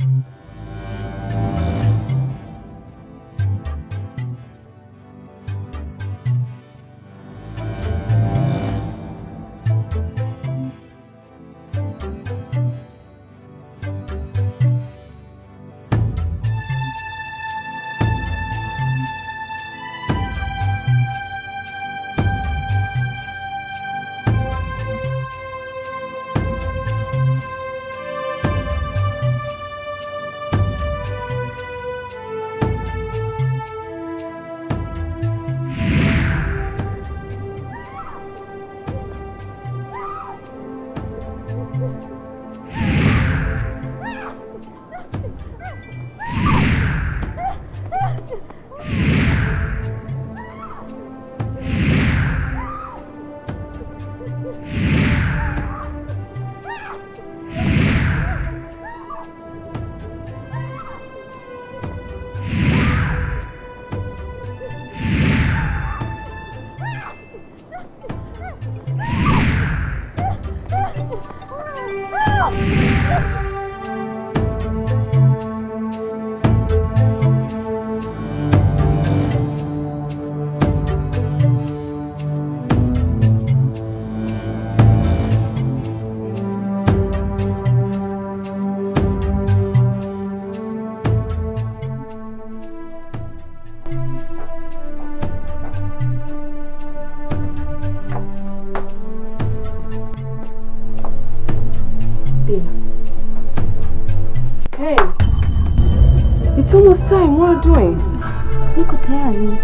Hey, it's almost time. What are you doing? Niko tayari.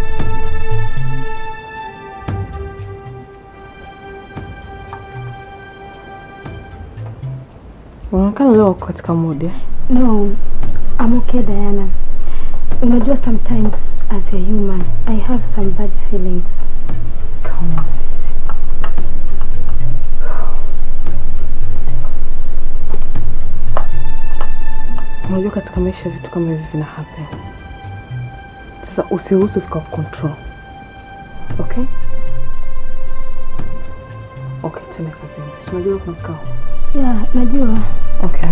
Unaonekana leo katika mood eh? No, I'm okay, Diana. Unajua, sometimes as a human, I have some bad feelings. Come on, Sisi. Unajua katika maisha vitu kama hivi vina happen. Sasa usiruhusu vika control. Okay? Okay, tuende kazini. Unajua kuna kikao? Yeah, najua. Okay.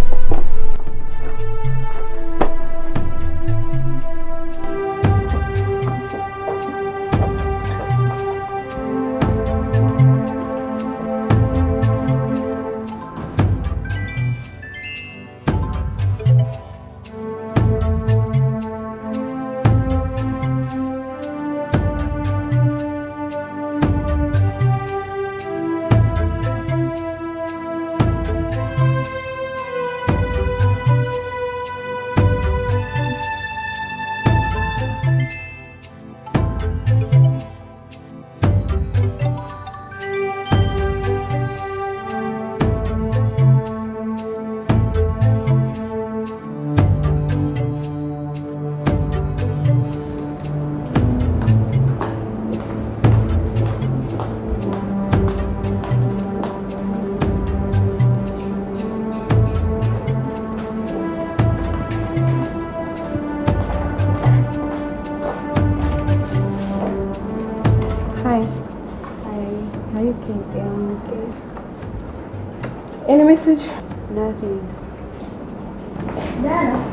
Any message? Nothing. Dada,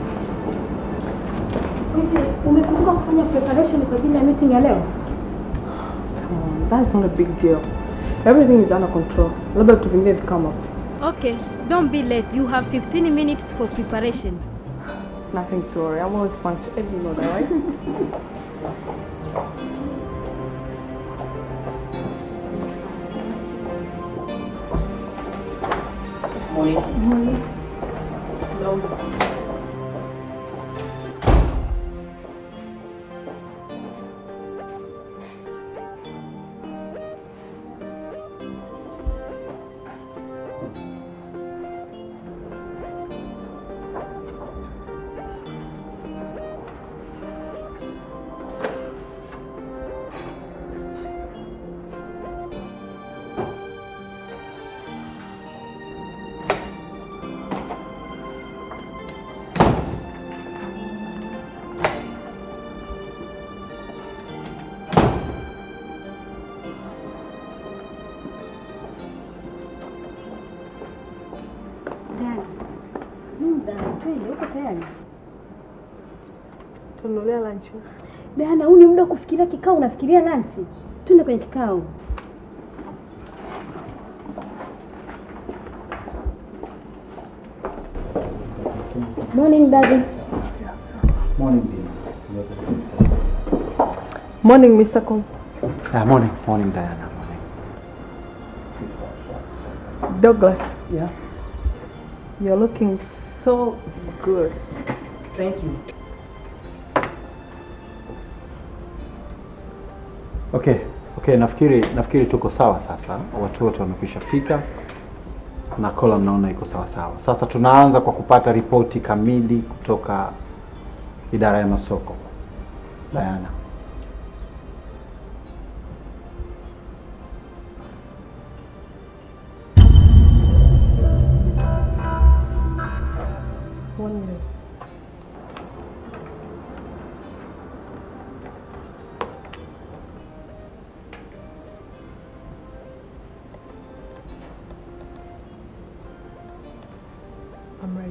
umekumbuka kufanya preparation kwa ajili ya meeting ya leo? That's not a big deal. Everything is under control. Labda vitu vingine vikama. Okay, don't be late. You have 15 minutes for preparation. Nothing to worry. I'm always punctual. You know that, right? Morning. Morning. Hello. Twende, uko tayari? Tununulia lunch. Diana, huu ni muda wa kufikiria kikao, unafikiria lunch? Twende kwenye kikao. Morning, Daddy. Morning, Dina. Morning, Mr. Kong. Morning, Diana. Morning. Douglas. Yeah. You're looking so good. Thank you. Okay, nafikiri tuko sawa sasa. Watu wote wamekwisha fika na column naona iko sawa sawa. Sasa tunaanza kwa kupata ripoti kamili kutoka idara ya masoko. Diana. I'm ready.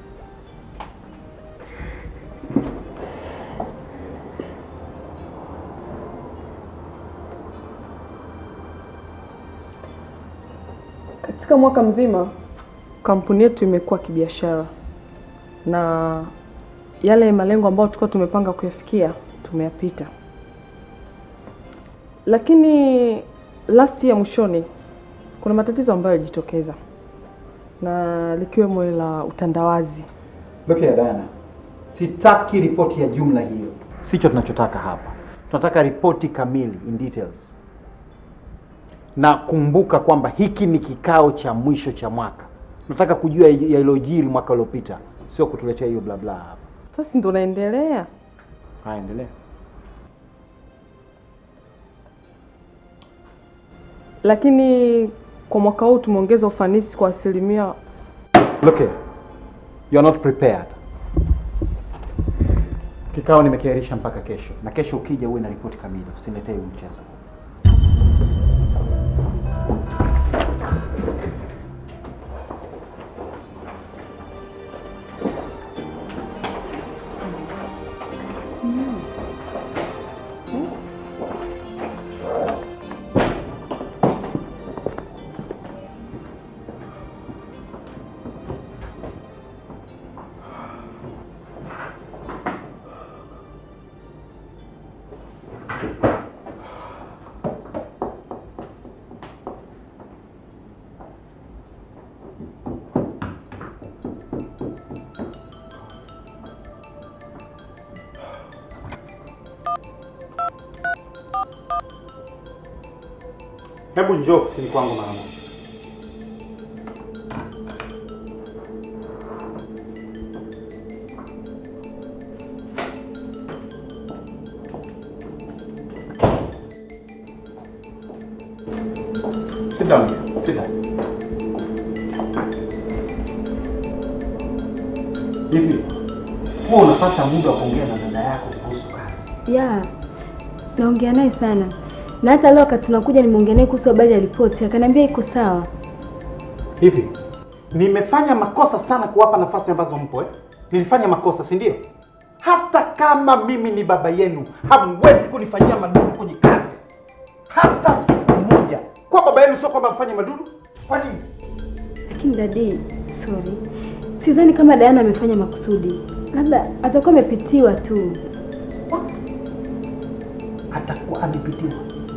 Katika mwaka mzima kampuni yetu imekuwa kibiashara na yale malengo ambayo tulikuwa tumepanga kuyafikia tumeyapita. Lakini last year mwishoni kuna matatizo ambayo yalijitokeza na likiwemo la utandawazi. Look here, Diana. Sitaki ripoti ya jumla hiyo. Sicho tunachotaka hapa. Tunataka ripoti kamili in details. Na kumbuka kwamba hiki ni kikao cha mwisho cha mwaka. Tunataka kujua yaliyojiri mwaka uliopita, sio kutuletea hiyo bla bla hapa. Sasa ndio naendelea. Endelea. Lakini kwa mwaka huu tumeongeza ufanisi kwa asilimia. Look here. You're not prepared. Kikao nimekiahirisha mpaka kesho. Na kesho ukija uwe na ripoti kamili. Usiniletee huu mchezo. Hebu njoo ofisini kwangu mara moja. Sit down. Hivi, wewe unapata muda wa kuongea na dada yako kuhusu kazi? Yeah. Naongea naye sana. Na hata leo wakati tunakuja nimeongea naye kuhusu habari ya ripoti, akaniambia iko sawa. Hivi, nimefanya makosa sana kuwapa nafasi ambazo mpo Nilifanya makosa, si ndio? Hata kama mimi ni baba yenu, hamwezi kunifanyia madudu kwenye kazi. Hata siku moja. Kwa baba yenu sio kwamba mfanye madudu? Kwa nini? Lakini daddy, sorry. Sidhani kama Diana amefanya makusudi. Labda atakuwa amepitiwa tu. Atakuwa amepitiwa.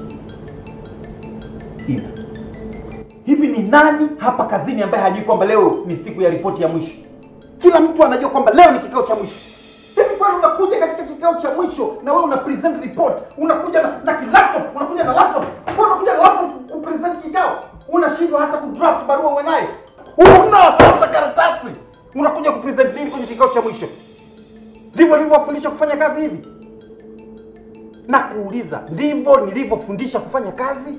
Hivi ni nani hapa kazini ambaye hajui kwamba leo ni siku ya ripoti ya mwisho? Kila mtu anajua kwamba leo ni kikao cha mwisho. Hivi kwani unakuja katika kikao cha mwisho na wewe una present report, unakuja na laptop, unakuja na laptop. Kwa unakuja na laptop ku present kikao, unashindwa hata ku draft barua wewe naye. Unapata karatasi. Unakuja ku present nini kwenye kikao cha mwisho? Ndivyo nilivyofundisha kufanya kazi hivi? Na kuuliza, ndivyo nilivyofundisha kufanya kazi?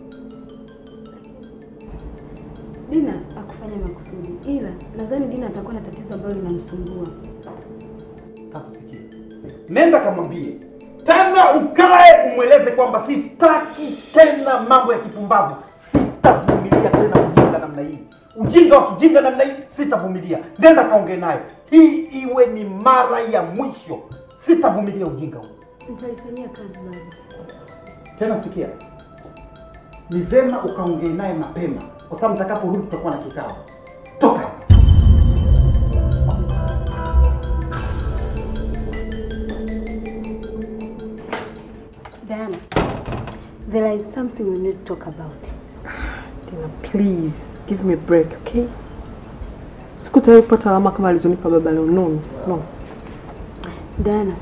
Dina hakufanya makusudi, ila nadhani Dina atakuwa na tatizo ambalo linamsumbua. Sasa sikia. Nenda kamwambie. Tena ukae umweleze kwamba sitaki tena mambo ya kipumbavu. Sitavumilia tena ujinga namna hii. Ujinga wa kijinga namna hii sitavumilia. Nenda kaongee naye. Hii iwe ni mara ya mwisho. Sitavumilia ujinga huu. Nitalifanyia kazi baba. Tena sikia. Ni vema ukaongee naye mapema, kwa sababu mtakaporudi tutakuwa na kikao. Toka. Diana, there is something we need to talk about. Tina, please give me a break, okay? Sikutaka kupata alama kama alizonipa baba leo. No. Diana,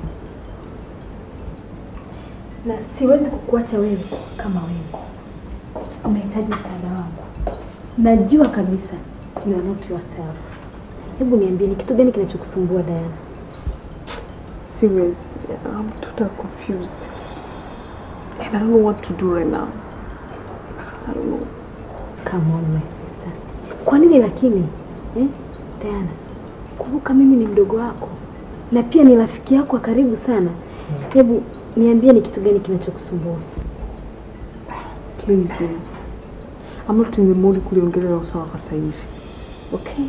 na siwezi kukuacha wewe kama wewe. Unahitaji msaada wangu. Najua kabisa you are not yourself. Hebu niambie ni kitu gani kinachokusumbua Diana? Serious, I'm totally confused. And I don't know what to do right now. I don't know. Come on my sister. Kwa nini lakini? Diana, kumbuka mimi ni mdogo wako. Na pia ni rafiki yako wa karibu sana. Hebu niambie ni kitu gani kinachokusumbua? Please, dear. I'm not in the mood kuliongelea usawa sasa hivi. Okay?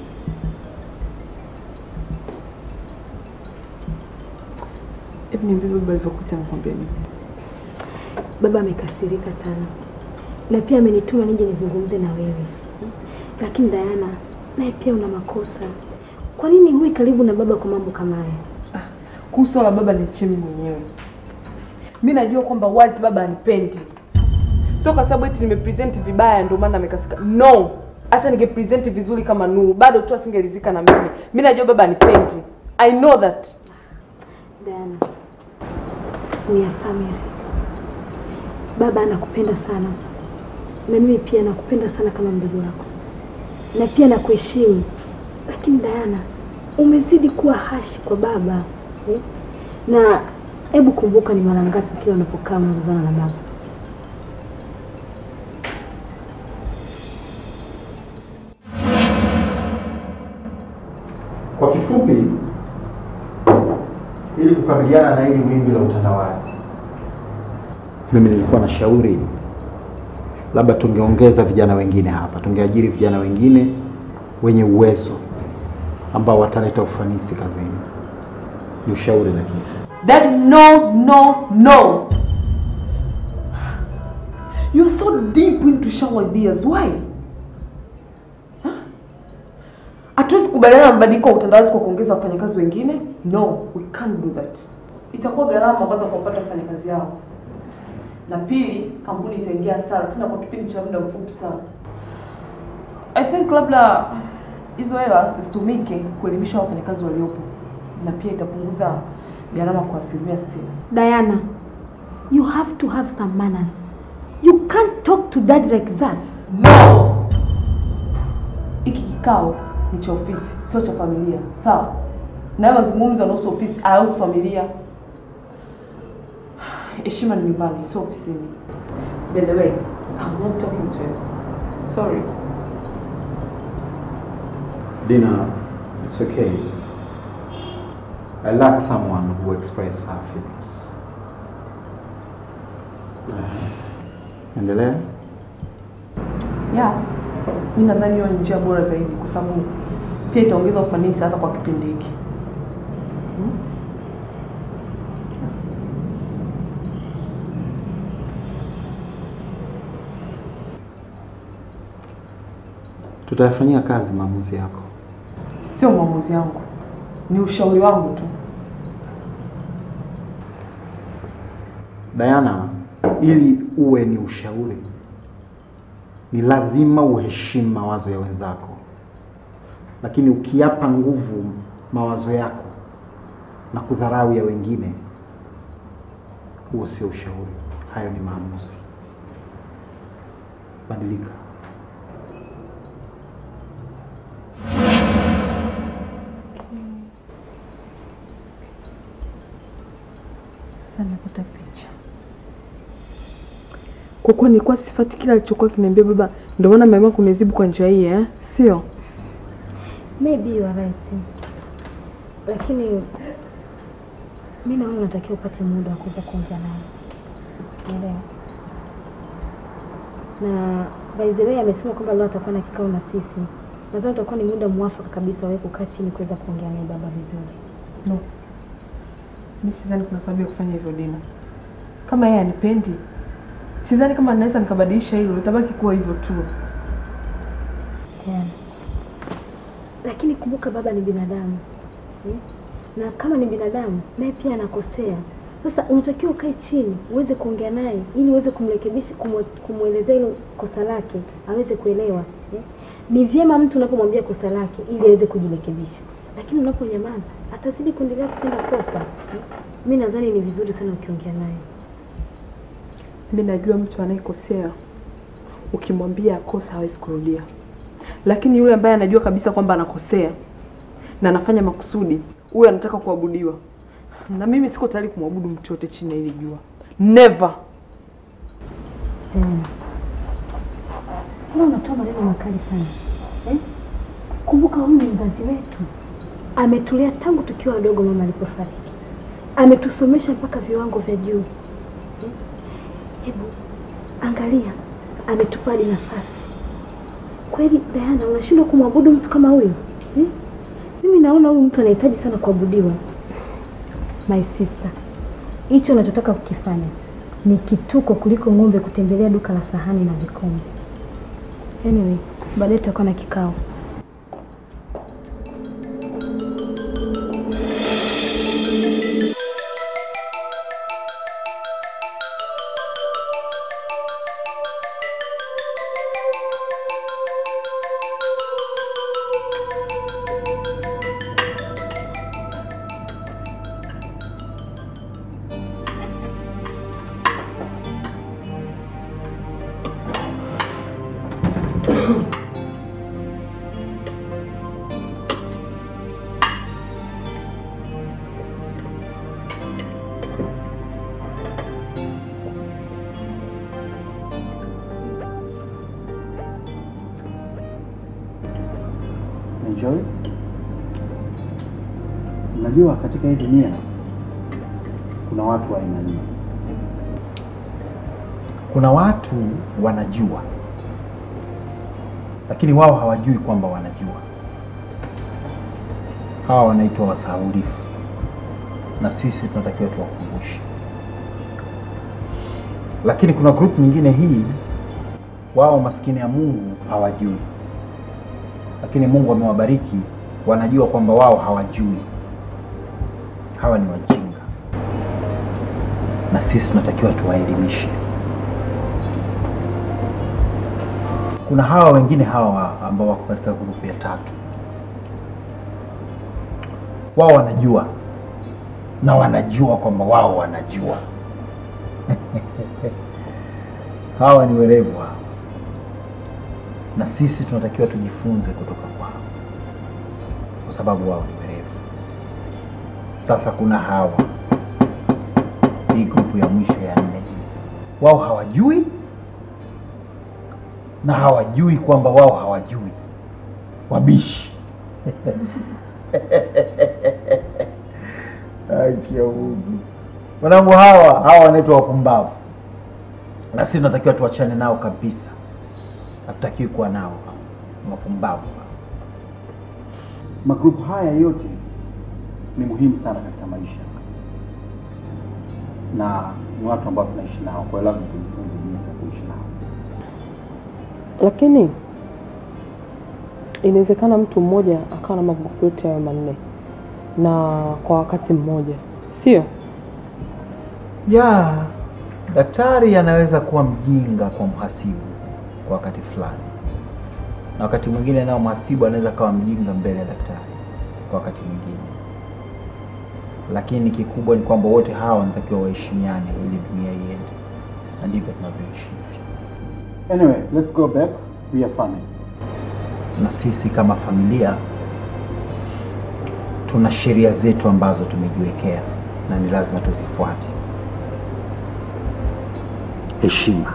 Hebu niambie baba alivyokuja nikwambia nini? Baba amekasirika sana. Na pia amenituma nije nizungumze na wewe. Lakini Diana, naye pia una makosa. Kwa nini huwi karibu na baba kwa mambo kama haya? Kuhusu la baba niachie mimi mwenyewe. Mimi najua kwamba wazi baba anipendi. Sio kwa sababu eti nimepresent vibaya ndio maana amekasika. No. Hata ningepresent vizuri kama Nuru, bado tu asingelizika na mimi. Mimi najua baba anipendi. I know that. Diana, we are family. Baba anakupenda sana. Na mimi pia nakupenda sana kama mdogo wako. Na pia nakuheshimu. Lakini Diana, umezidi kuwa hashi kwa baba. Na hebu kumbuka ni mara ngapi kila unapokaa unazozana na baba. Kwa kifupi, ili kukabiliana na hili wimbi la utandawazi, mimi nilikuwa na shauri labda tungeongeza vijana wengine hapa, tungeajiri vijana wengine wenye uwezo ambao wataleta ufanisi kazini. Ni ushauri lakini. Dad, no. You're so deep into show ideas. Why? Hatuwezi kubaliana na mabadiliko ya utandawazi kwa kuongeza wafanyakazi wengine. No, we can't do that. Itakuwa gharama kwanza kupata wafanyakazi hao. Na pili, kampuni itaingia hasara tena kwa kipindi cha muda mfupi sana. I think labda hizo hela zitumike kuelimisha wafanyakazi waliopo. Na pia itapunguza gharama kwa 60%. Diana, you have to have some manners. You can't talk to dad like that. No! Hiki kikao ni cha ofisi, sio cha familia. Sawa? Na mazungumzo yanahusu ofisi au familia. Heshima ni nyumbani, sio ofisini. By the way, I was not talking to him. Sorry. Dina, it's okay. I lack someone who expresses her feelings. Endelea? Yeah. Mimi nadhani hiyo ni njia bora zaidi kwa sababu pia itaongeza ufanisi hasa kwa kipindi hiki. Tutayafanyia kazi maamuzi yako. Sio maamuzi yangu. Ni ushauri wangu tu. Diana, ili uwe ni ushauri, ni lazima uheshimu mawazo ya wenzako. Lakini ukiapa nguvu mawazo yako na kudharau ya wengine, huo sio ushauri. Hayo ni maamuzi. Badilika. Sasa napata picha. Kwa kuwa nilikuwa sifati kila alichokuwa kiniambia baba, ndio maana mama kunizibu kwa njia hii, sio? Maybe you are right. Lakini mimi naona unatakiwa upate muda wa kuweza kuongea naye. Unaelewa? Na by the way amesema kwamba leo atakuwa na kikao na sisi nadhani utakuwa ni muda mwafaka kabisa wewe kukaa chini kuweza kuongea naye baba vizuri. No. Mimi sidhani kuna sababu ya kufanya hivyo Dina. Kama yeye anipendi, sidhani kama naweza nikabadilisha hilo, litabaki kuwa hivyo tu. Yeah. Lakini kumbuka baba ni binadamu. Na kama ni binadamu, naye pia anakosea. Sasa unatakiwa ukae chini, uweze kuongea naye ili uweze kumrekebisha, kumuelezea hilo kosa lake, aweze kuelewa. Ni vyema mtu unapomwambia kosa lake ili aweze kujirekebisha. Lakini unaponyamaza, atazidi kuendelea kutenda kosa. Mimi nadhani ni vizuri sana ukiongea naye. Mimi najua mtu anayekosea ukimwambia kosa hawezi kurudia. Lakini yule ambaye anajua kabisa kwamba anakosea na anafanya makusudi, huyo anataka kuabudiwa. Na mimi siko tayari kumwabudu mtu yote chini ya hili jua. Never. Mbona unatoa maneno makali sana? Kumbuka huyu ni mzazi wetu. Ametulea tangu tukiwa wadogo mama alipofariki. Ametusomesha mpaka viwango vya juu. Hebu angalia, ametupa hadi nafasi. Kweli Diana, unashindwa kumwabudu mtu kama huyu? Mimi naona huyu mtu anahitaji sana kuabudiwa. My sister, hicho unachotaka kukifanya ni kituko kuliko ng'ombe kutembelea duka la sahani na vikombe. Anyway, baadaye tutakuwa na kikao. Enjoy. Unajua katika hii dunia kuna watu wa aina nne. Kuna watu wanajua, lakini wao hawajui kwamba wanajua. Hawa wanaitwa wasahaulifu, na sisi tunatakiwa tuwakumbushe. Lakini kuna group nyingine hii, wao maskini ya Mungu hawajui, lakini Mungu amewabariki, wanajua kwamba wao hawajui. Hawa ni wajinga, na sisi tunatakiwa tuwaelimishe. Kuna hawa wengine hawa ambao wako katika grupu ya tatu. Wao wanajua, na wanajua kwamba wao wanajua. Hawa ni werevu hawa, na sisi tunatakiwa tujifunze kutoka kwao, kwa sababu wao ni werevu. Sasa kuna hawa, hii grupu ya mwisho ya 4. Wao hawajui, na hawajui kwamba wao hawajui. Wabishi. Aikia Mungu. Wanangu, hawa wanaitwa wapumbavu, na sisi tunatakiwa tuachane nao kabisa. Hatutakiwi kuwa nao, wapumbavu. Magrupu haya yote ni muhimu sana katika maisha, na ni watu ambao tunaishi nao, kwa hiyo lazima tujifunze jinsi ya kuishi nao. Lakini inawezekana mtu mmoja akawa na magrupu yote hayo 4 na kwa wakati mmoja, sio? Ya, daktari anaweza kuwa mjinga kwa mhasibu kwa wakati fulani, na wakati mwingine nao mhasibu anaweza kuwa mjinga mbele ya daktari kwa wakati mwingine. Lakini kikubwa ni kwamba wote hawa wanatakiwa waheshimiane ili dunia iende, na ndivyo tunavyoishi. Anyway, let's go back. We are family. Na sisi kama familia tuna sheria zetu ambazo tumejiwekea, na ni lazima tuzifuate. Heshima.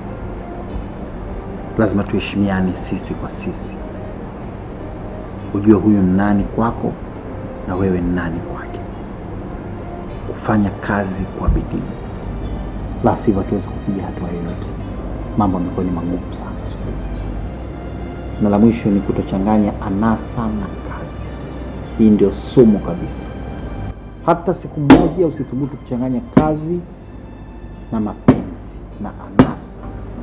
Lazima tuheshimiane sisi kwa sisi. Ujue huyu ni nani kwako na wewe ni nani kwake. Kufanya kazi kwa bidii, la sivyo hatuwezi kupiga hatua yoyote. Mambo yamekuwa ni magumu sana siku hizi. na la mwisho ni kutochanganya anasa na kazi. Hii ndio sumu kabisa. Hata siku moja usithubutu kuchanganya kazi na mapenzi na anasa.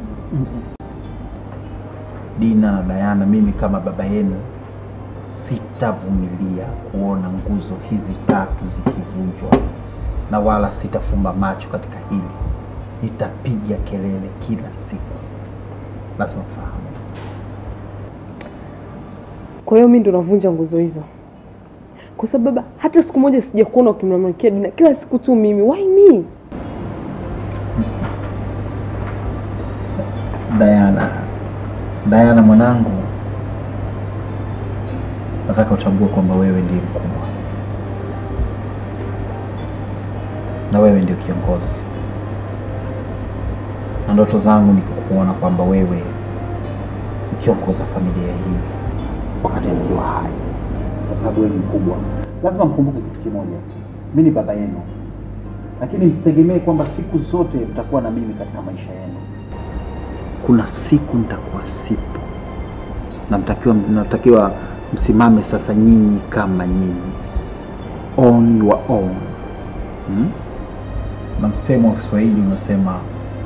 Dina na Diana, mimi kama baba yenu sitavumilia kuona nguzo hizi tatu zikivunjwa, na wala sitafumba macho katika hili. Nitapiga kelele kila siku. Lazima fahamu. Kwa hiyo mimi ndo navunja nguzo hizo? Kwa sababu hata siku moja sijakuona ukimlalamikia Dina, kila siku tu mimi. Why me? Diana mwanangu, nataka utambue kwamba wewe ndiye mkubwa na wewe ndio kiongozi, na ndoto zangu ni kukuona kwamba wewe ukiongoza familia hii wakati nikiwa hai, kwa sababu wewe ni mkubwa. Lazima mkumbuke kitu kimoja, mimi ni baba yenu, lakini msitegemee kwamba siku zote mtakuwa na mimi katika maisha yenu. Kuna siku nitakuwa sipo, na mnatakiwa msimame sasa nyinyi kama nyinyi, on your own. Na msemo wa Kiswahili unasema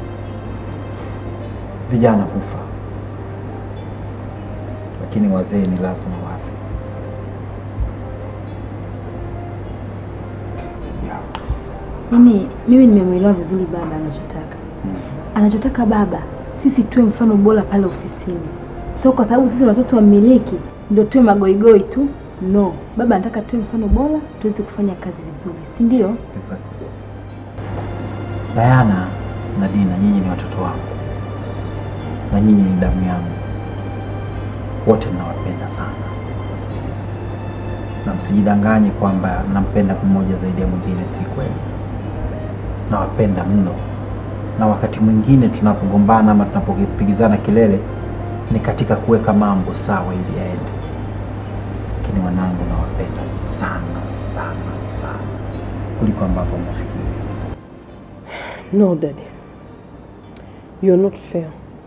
vijana kufa, lakini wazee ni lazima wafe. Mimi nimemwelewa vizuri baba anachotaka. Anachotaka baba, sisi tuwe mfano bora pale ofisini. So kwa sababu sisi watoto wa mmiliki ndio tuwe magoigoi tu. No, baba anataka tuwe mfano bora, tuweze kufanya kazi vizuri, si ndio? Exactly. Diana na Dina, nyinyi ni watoto wangu na nyinyi ni damu yangu. Wote ninawapenda sana, na msijidanganye kwamba nampenda mmoja zaidi ya mwingine. Si kweli. Nawapenda mno, na wakati mwingine tunapogombana ama tunapopigizana kelele ni katika kuweka mambo sawa ili yaende. Lakini wanangu, nawapenda sana sana sana kuliko ambavyo mnafikiri. No, Daddy. You're not fair.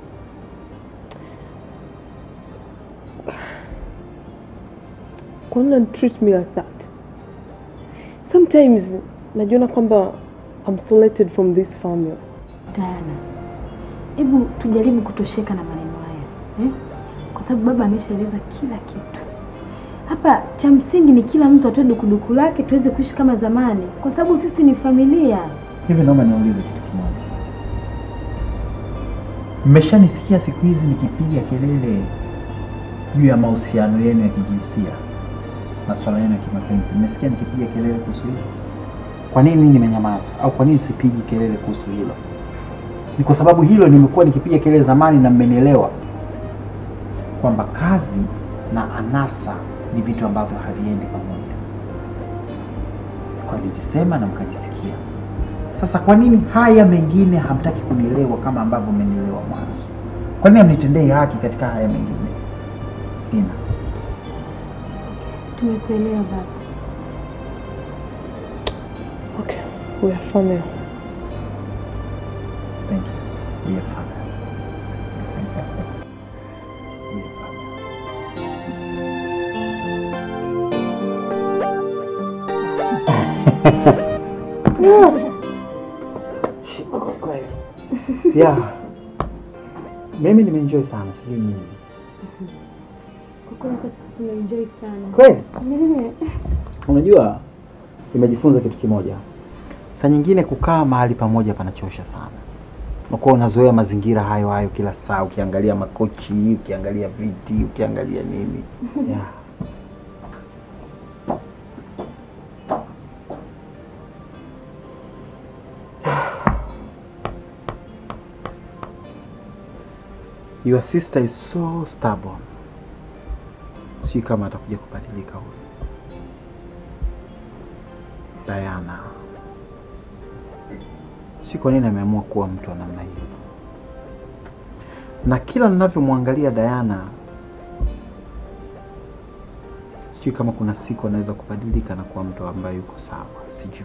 Why not treat me like that? Sometimes najiona kwamba I'm isolated from this family. Diana, hebu tujaribu kutosheka na maneno haya. Kwa sababu baba ameshaeleza kila kitu. Hapa cha msingi ni kila mtu atoe dukuduku lake tuweze kuishi kama zamani, kwa sababu sisi ni familia. Hivi naomba niulize kitu kimoja. Mmeshanisikia siku hizi nikipiga kelele juu ya mahusiano yenu ya kijinsia na swala yenu ya kimapenzi? Mmesikia nikipiga kelele kuhusu hilo? Kwa nini nimenyamaza? Au kwa nini sipigi kelele kuhusu hilo? Ni kwa sababu hilo nimekuwa nikipiga kelele zamani, na mmenielewa kwamba kazi na anasa ni vitu ambavyo haviendi pamoja. Kwa nini nilisema na mkanisikia? Sasa kwa nini haya mengine hamtaki kunielewa kama ambavyo mmenielewa mwanzo? Kwa nini hamnitendei haki katika haya mengine? Dina, tumekuelewa baba. Okay, we are family. Thank you. We are family. Yeah. Mimi nimeenjoy sana, sijui nini. Kwa kweli sisi tumeenjoy sana. Kweli? Unajua, nimejifunza kitu kimoja. Saa nyingine kukaa mahali pamoja panachosha sana. Unakuwa unazoea mazingira hayo hayo kila saa, ukiangalia makochi, ukiangalia viti, ukiangalia nini. Yeah. Your sister is so stubborn. Sijui kama atakuja kubadilika huyo. Diana, si kwa nini ameamua kuwa mtu wa namna hiyo. Na kila ninavyomwangalia Diana, sijui kama kuna siku anaweza kubadilika na kuwa mtu ambaye yuko sawa. Sijui.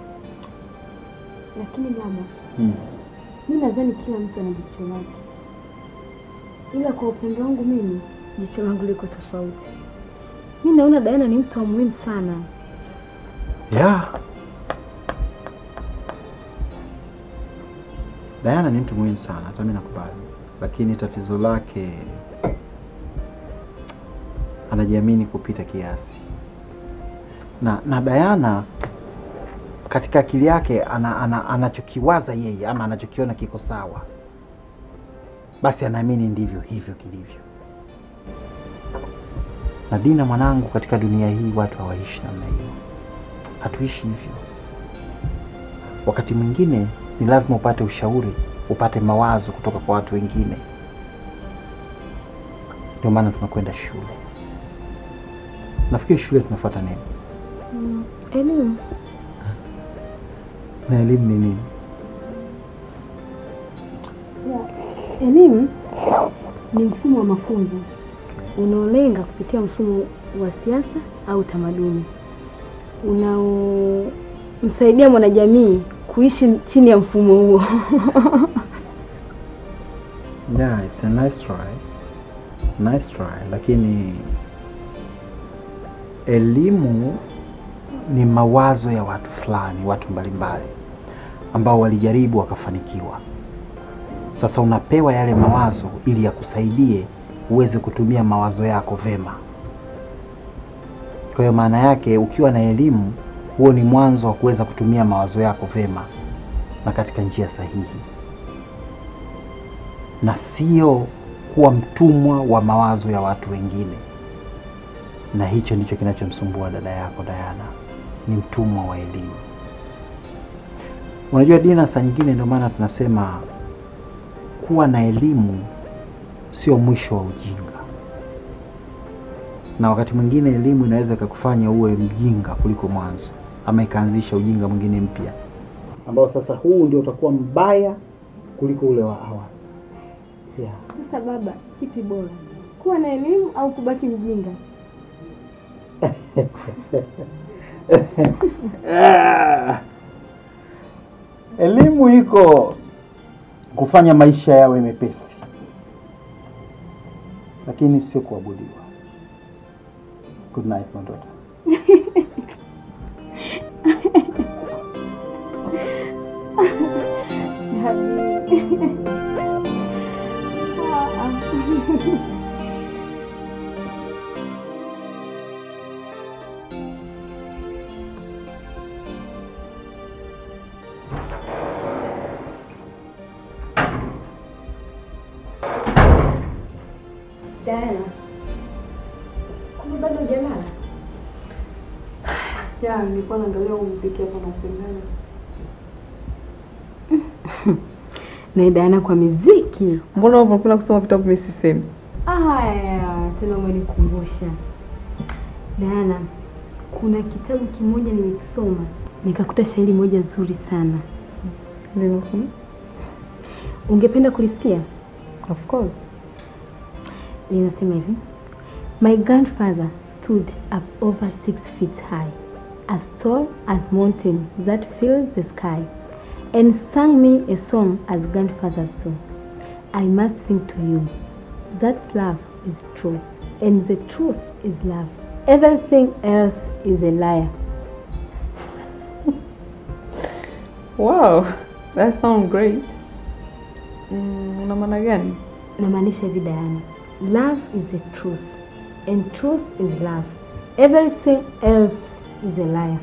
Lakini baba, mimi nadhani kila mtu ana jicho lake. ila kwa upendo wangu mimi jicho langu liko tofauti. Mimi naona Diana ni mtu wa muhimu sana. Yeah. Diana ni mtu muhimu sana, hata mimi nakubali. Lakini tatizo lake anajiamini kupita kiasi. Na Diana katika akili yake anachokiwaza yeye ama anachokiona kiko sawa, basi anaamini ndivyo hivyo kilivyo. Na Dina mwanangu, katika dunia hii watu hawaishi namna hiyo. Hatuishi hivyo. Wakati mwingine ni lazima upate ushauri, upate mawazo kutoka kwa watu wengine. Ndio maana tunakwenda shule. Nafikiri shule tunafuata nini? Elimu. Na elimu ni nini? Elimu ni mfumo wa mafunzo unaolenga kupitia mfumo wa siasa au tamaduni unaomsaidia mwanajamii kuishi chini ya mfumo huo. Yeah, it's a nice try. Nice try, lakini elimu ni mawazo ya watu fulani, watu mbalimbali ambao walijaribu wakafanikiwa. Sasa unapewa yale mawazo ili yakusaidie uweze kutumia mawazo yako vema. Kwa hiyo maana yake ukiwa na elimu, huo ni mwanzo wa kuweza kutumia mawazo yako vema na katika njia sahihi. Na sio kuwa mtumwa wa mawazo ya watu wengine. Na hicho ndicho kinachomsumbua dada yako Diana. Ni mtumwa wa elimu. Unajua Dina, saa nyingine ndio maana tunasema kuwa na elimu sio mwisho wa ujinga. Na wakati mwingine elimu inaweza kukufanya uwe mjinga kuliko mwanzo, ama ikaanzisha ujinga mwingine mpya ambao sasa huu ndio utakuwa mbaya kuliko ule wa awali. Yeah. Sasa baba, kipi bora? Kuwa na elimu au kubaki mjinga? Elimu iko kufanya maisha yawe mepesi, lakini sio kuabudiwa. Good night, my daughter. Diana, kumbe bado hujalala? Ya, nilikuwa naangalia muziki hapa na kupendana. Na Diana kwa muziki. Mbona unapenda kusoma vitabu mimi sisemi? Haya, tena umenikumbusha. Diana, kuna kitabu kimoja nimekisoma, nikakuta shairi moja zuri sana. Ndio unasoma? Ungependa kulisikia? Of course. Linasema hivi: My grandfather stood up over 6 feet high, as tall as mountain that fills the sky, and sang me a song as grandfathers do. I must sing to you that love is truth, and the truth is love. Everything else is a liar. Wow, that sounds great. Una maana gani? Namaanisha hivi Diana, love is the truth, and truth is love. Everything else is a liar.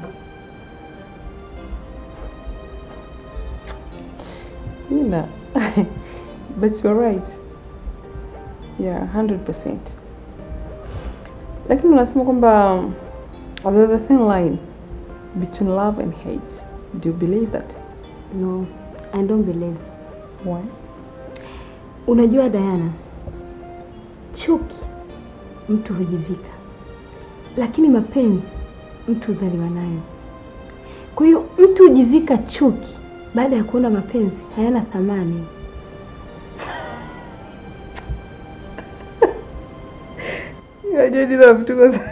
Nina, but you're right. Yeah, 100%. Lakini unasema kwamba there's a thin line between love and hate. Do you believe that? No, I don't believe. Why? Unajua Diana, chuki mtu hujivika, lakini mapenzi mtu huzaliwa nayo. Kwa hiyo mtu hujivika chuki baada ya kuona mapenzi hayana thamani. Unajua ndio vituko sana.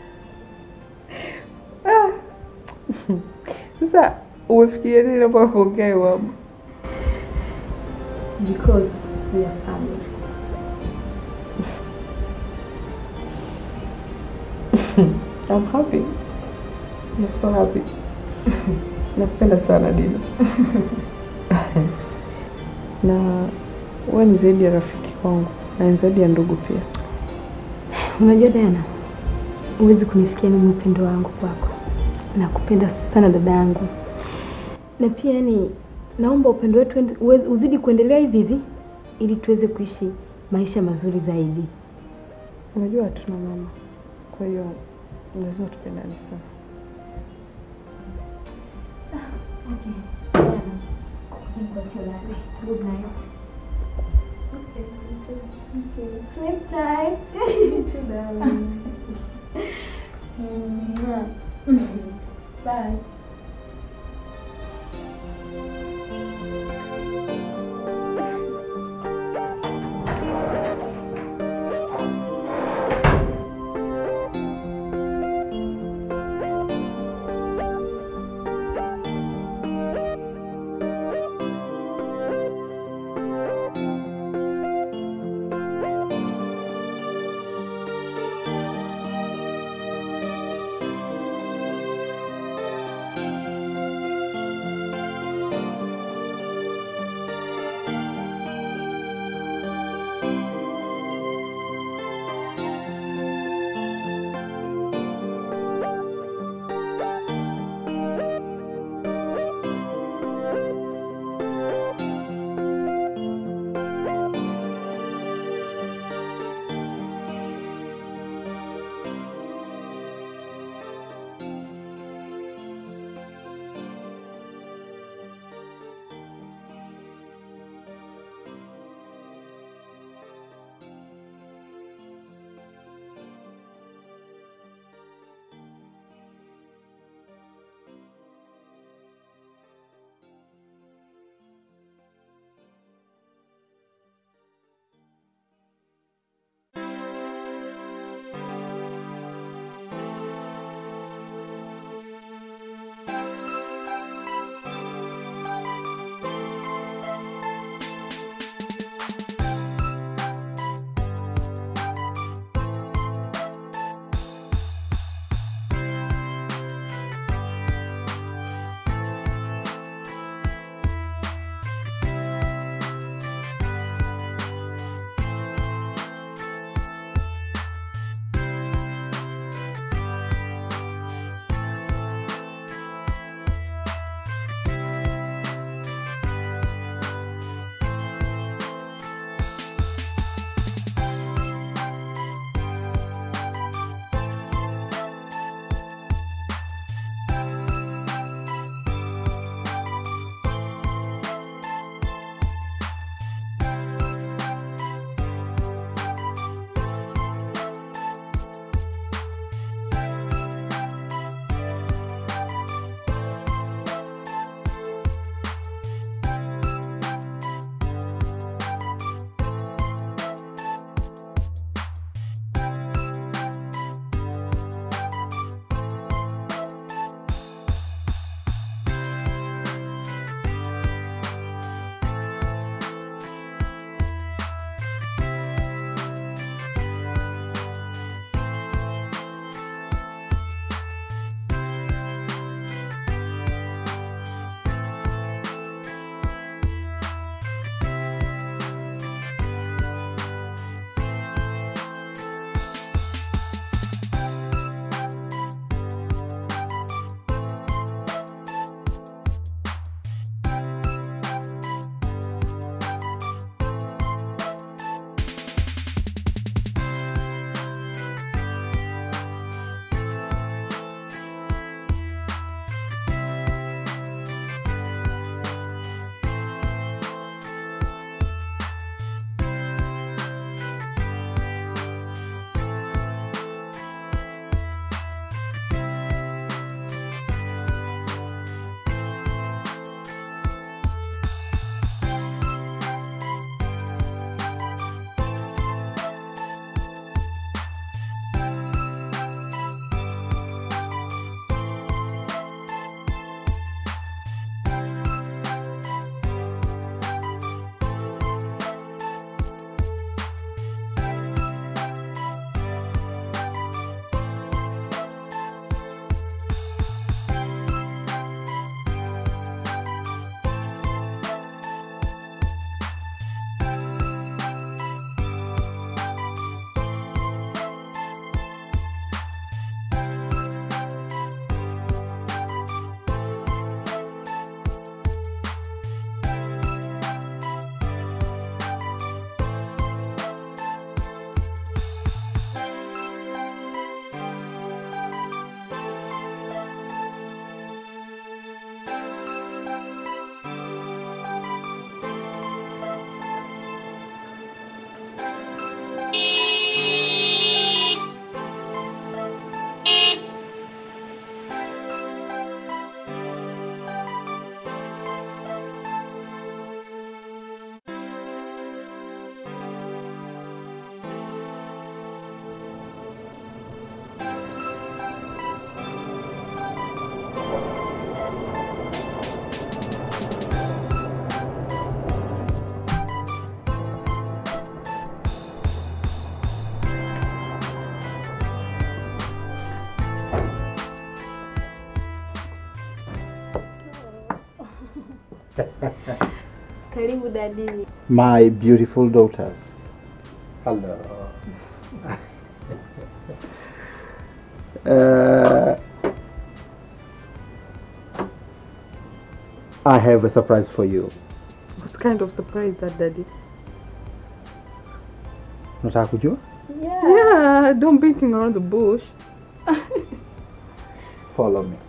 Sasa umefikiria nini hapo kuongea hapo? Because we are family. I'm happy. I'm so happy. Nakupenda sana Dina. Na wewe ni zaidi ya rafiki kwangu na ni zaidi ya ndugu pia. Unajua Diana, huwezi kunifikia mimi upendo wangu kwako. Nakupenda sana dada yangu. Na pia naomba upendo wetu uzidi kuendelea hivi hivi ili tuweze kuishi maisha mazuri zaidi. Unajua tuna mama. Kwa hiyo lazima tupendane sana. Okay. Good night. Okay. Sleep tight. Bye. Karibu daddy. My beautiful daughters. Hello. I have a surprise for you. What kind of surprise that, Daddy? Unataka kujua? Yeah, don't beating around the bush. Follow me.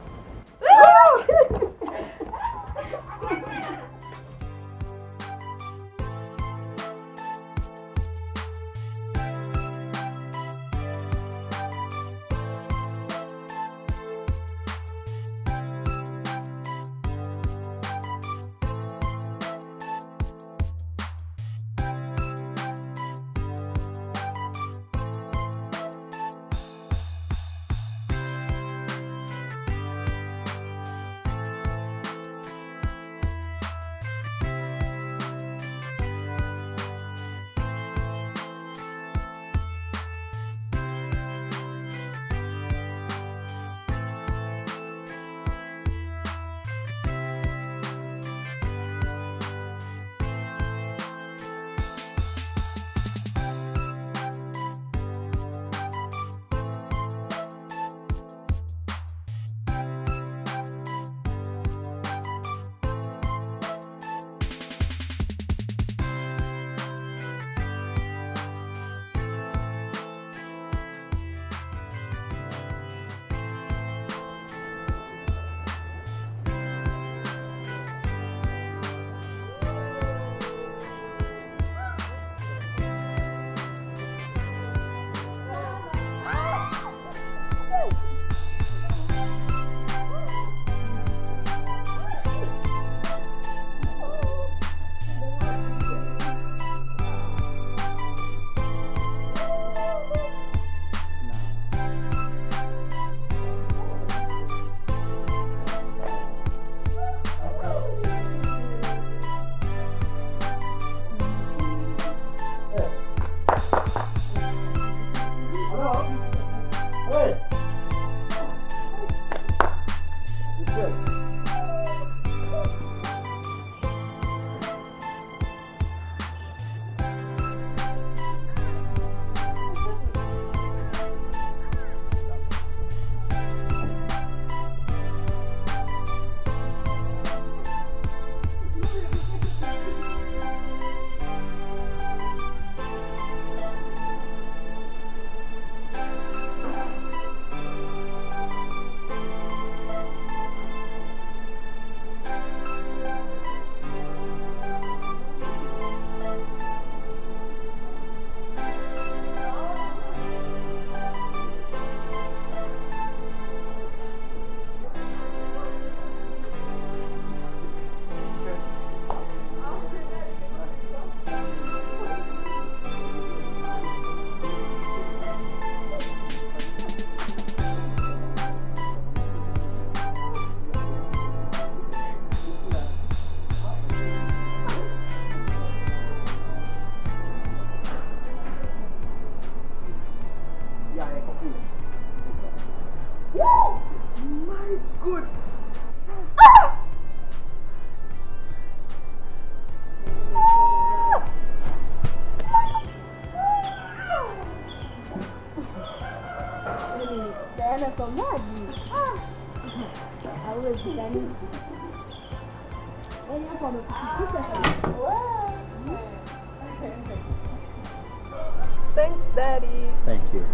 Thanks, Daddy. Thank you.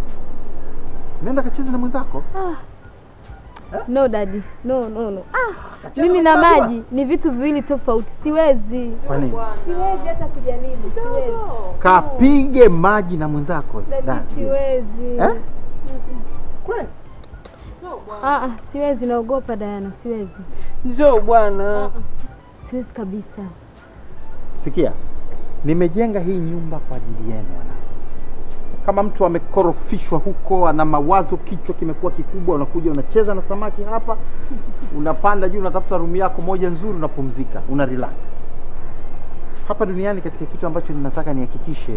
Nenda kacheze na mwenzako. No daddy. No. Mimi na maji ni vitu viwili tofauti. Siwezi. Kwa nini? Siwezi hata kujaribu. Siwezi. Kapige maji na mwenzako. Daddy, siwezi. Kwani? Siwezi, naogopa Diana, siwezi. Njoo bwana. Siwezi kabisa. Sikia. Nimejenga hii nyumba kwa ajili yenu wana. Kama mtu amekorofishwa huko, ana mawazo, kichwa kimekuwa kikubwa, unakuja unacheza na samaki hapa, unapanda juu, unatafuta room yako moja nzuri, unapumzika, una relax. Hapa duniani katika kitu ambacho ninataka nihakikishe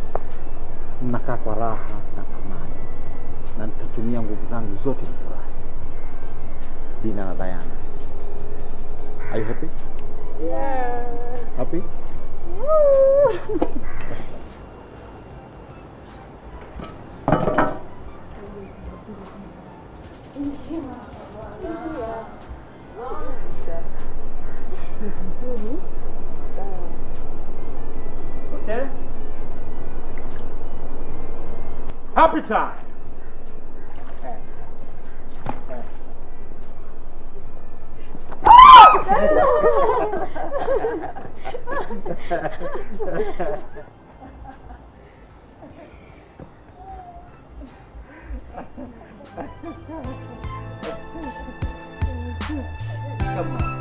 mnakaa kwa raha na amani. Na nitatumia nguvu zangu zote kufurahi. Dina na Diana. Are you happy? Yeah. Happy? Okay. Happy time. Come on.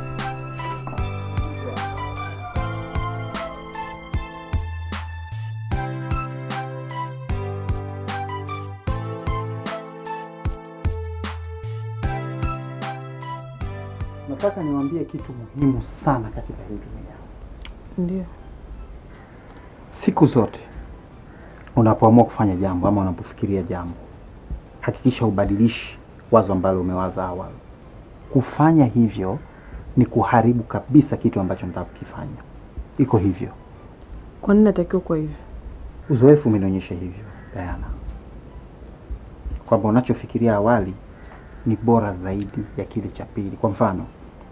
Nataka niwaambie kitu muhimu sana katika hii dunia. Ndio. Siku zote unapoamua kufanya jambo ama unapofikiria jambo, hakikisha ubadilishi wazo ambalo umewaza awali. Kufanya hivyo ni kuharibu kabisa kitu ambacho unataka kukifanya. Iko hivyo. Kwa nini natakiwa kwa hivyo? Uzoefu umenionyesha hivyo, Diana. Kwamba unachofikiria awali ni bora zaidi ya kile cha pili. Kwa mfano,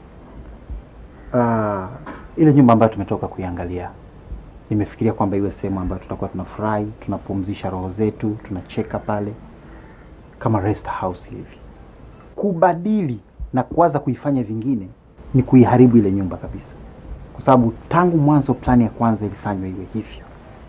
ile nyumba ambayo tumetoka kuiangalia, nimefikiria kwamba iwe sehemu ambayo tutakuwa tunafurahi, tunapumzisha roho zetu, tunacheka pale kama rest house hivi. Kubadili na kuanza kuifanya vingine ni kuiharibu ile nyumba kabisa. Kwa sababu tangu mwanzo plani ya kwanza ilifanywa iwe hivyo.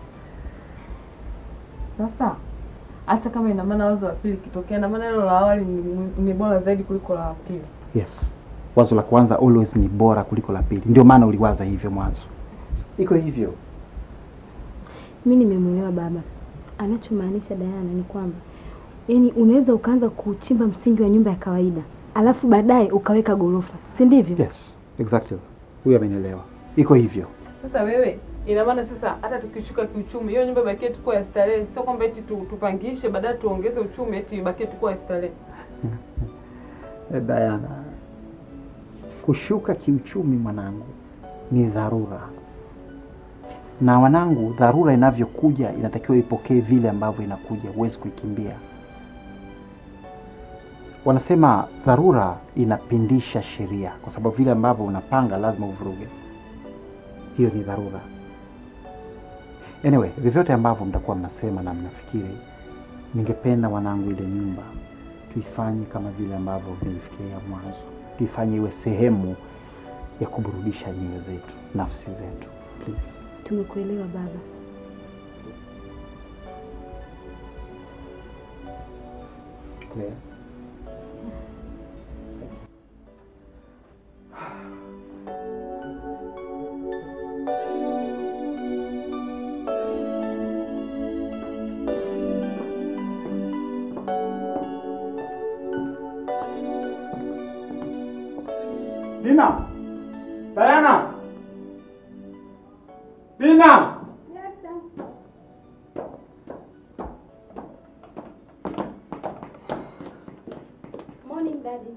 Sasa hata kama ina maana wazo la pili kitokea, na maana hilo la awali ni bora zaidi kuliko la pili. Yes. Wazo la kwanza always ni bora kuliko la pili. Ndio maana uliwaza hivyo mwanzo. Iko hivyo. Mimi nimemuelewa baba. Anachomaanisha Diana ni kwamba yani unaweza ukaanza kuchimba msingi wa nyumba ya kawaida, alafu baadaye ukaweka gorofa. Si ndivyo? Yes, exactly. Huyu amenielewa. Iko hivyo. Sasa wewe, ina maana sasa hata tukishuka kiuchumi, hiyo nyumba bakie tu kwa starehe, sio kwamba eti tupangishe baadaye tuongeze uchumi eti bakie tu kwa starehe. Diana, kushuka kiuchumi mwanangu ni dharura. Na wanangu, dharura inavyokuja inatakiwa ipokee vile ambavyo inakuja, huwezi kuikimbia. Wanasema dharura inapindisha sheria, kwa sababu vile ambavyo unapanga lazima uvuruge. Hiyo ni dharura. Anyway, vyovyote ambavyo mtakuwa mnasema na mnafikiri, ningependa wanangu ile nyumba tuifanye kama vile ambavyo nilifikiria mwanzo. Tuifanye iwe sehemu ya kuburudisha nyoyo zetu, nafsi zetu. Please. Tumekuelewa baba. Clear. Dina! Diana! Dina! Yes, sir. Morning, Daddy.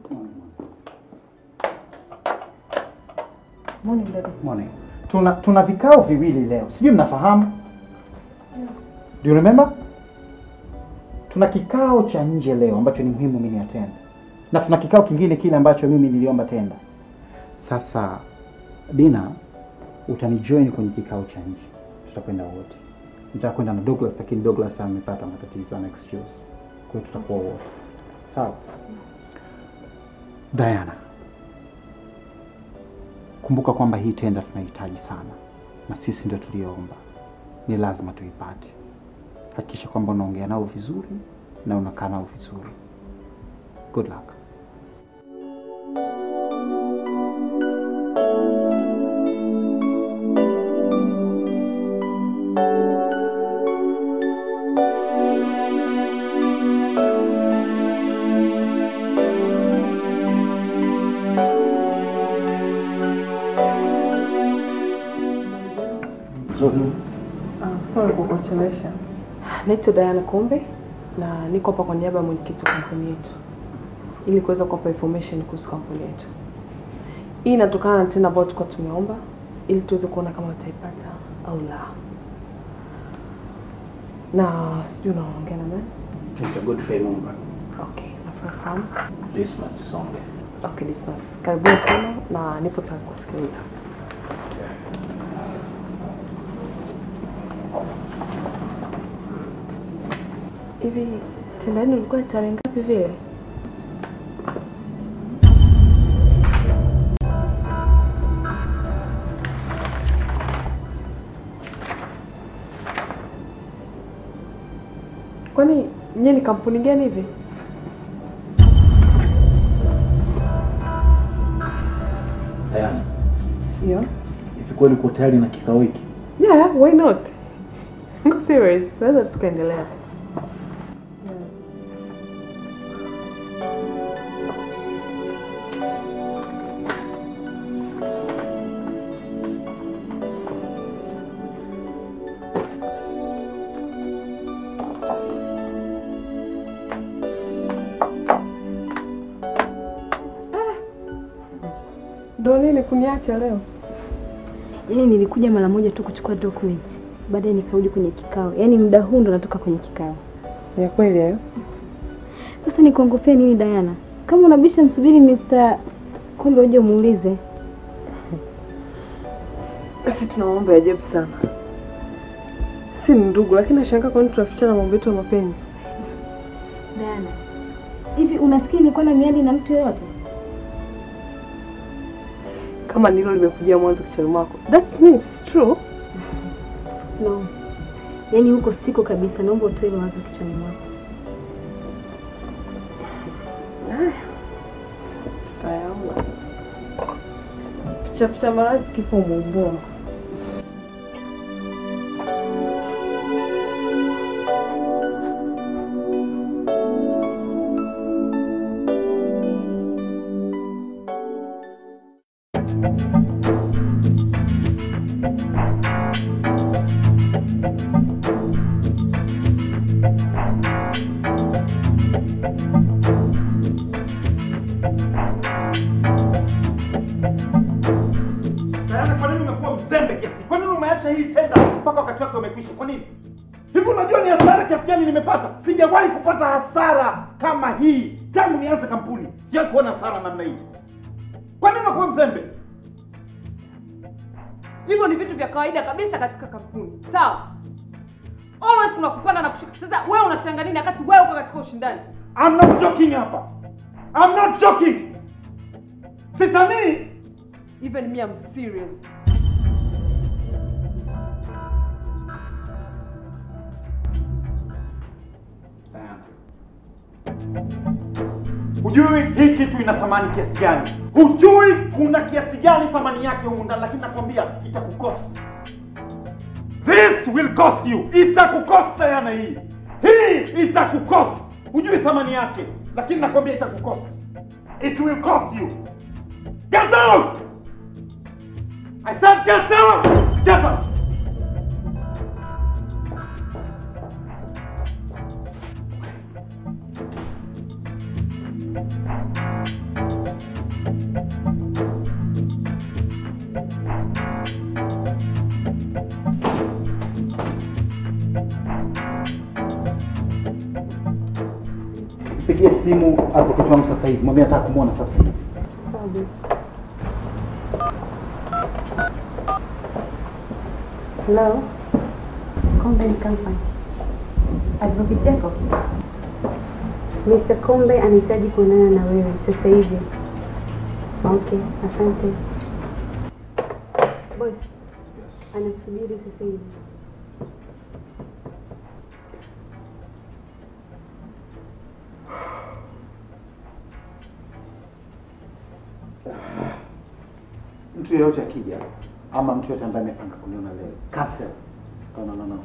Morning daddy. Morning. Tuna vikao viwili leo. Sijui mnafahamu? Yeah. Do you remember? Tuna kikao cha nje leo ambacho ni muhimu mimi niatende. Na tuna kikao kingine kile ambacho mimi niliomba tenda. Sasa Dina, utanijoin kwenye kikao cha nje. Tutakwenda wote. Nitakwenda na Douglas, lakini Douglas amepata matatizo na excuse. Kwa hiyo tutakuwa wote. Sawa? Diana, kumbuka kwamba hii tenda tunahitaji sana, na sisi ndio tuliomba. Ni lazima tuipate. Hakikisha kwamba unaongea nao vizuri na unakaa nao vizuri. Good luck. Sorry kwa kuchelewesha. Naitwa Diana Kombe na niko hapa kwa niaba ya mwenyekiti wa kampuni yetu ili kuweza kuwapa information kuhusu kampuni yetu. Hii inatokana na tenda ambayo tulikuwa tumeomba ili tuweze kuona kama utaipata au la. Na sijui unaongea na nani? It's a good friend. Okay, nafahamu. Dismas Songe. Okay, Dismas. Karibuni sana na nipo tayari kusikiliza. Hivi tendani ulikuwa tarehe ngapi vile? Kwani nyinyi ni kampuni gani hivi? Diana. Yeah. Hivi kweli uko tayari na kikao hiki? Yeah, why not? Niko serious. Tunaweza tukaendelea. Ndio nini kuniacha leo? Yaani nilikuja mara moja tu kuchukua documents. Baadaye nikarudi kwenye kikao. Yaani muda huu ndo natoka kwenye kikao. Ya kweli hayo? Sasa nikuongopee nini Diana? Kama unabisha msubiri Mr. Kombe uje muulize. Sisi tuna mambo ya ajabu sana. Si ndugu, lakini nashangaa kwa nini tunafichana mambo yetu ya mapenzi. Diana, hivi unafikiri nilikuwa na miadi na mtu yoyote? Kama nilo limekujia mwanzo kichwani mwako. That means it's true. No. Yaani huko siko kabisa, naomba utoe mawazo kichwani mwako. Tayari. Picha marazi kipo muumbo. Sijawahi kupata hasara kama hii tangu nianze kampuni. Sijawahi kuona hasara namna hii. Kwa nini unakuwa mzembe? Hivyo ni vitu vya kawaida kabisa katika kampuni. Sawa? Always kuna kupanda na kushuka. Sasa wewe unashangaa nini wakati wewe uko katika ushindani? I'm not joking hapa. I'm not joking. Sitani. Even me, I'm serious. Hujui hii kitu ina thamani kiasi gani? Hujui kuna kiasi gani thamani yake humu ndani, lakini nakwambia itakukost. This will cost you. Itakukost yana hii. Hii itakukost. Hujui thamani yake, lakini nakwambia itakukost. It will cost you. Get out! I said get out! Get out! Pigie simu advocate wangu sasa hivi. Mwambie nataka kumuona sasa hivi. Sawa boss. Hello. Kombe Company. Advocate Jacob. Mr. Kombe anahitaji kuonana na wewe sasa hivi. Okay, asante. Boss. Anakusubiri sasa hivi. Mtu yeyote akija ama mtu yeyote ambaye amepanga kuniona leo, cancel. No.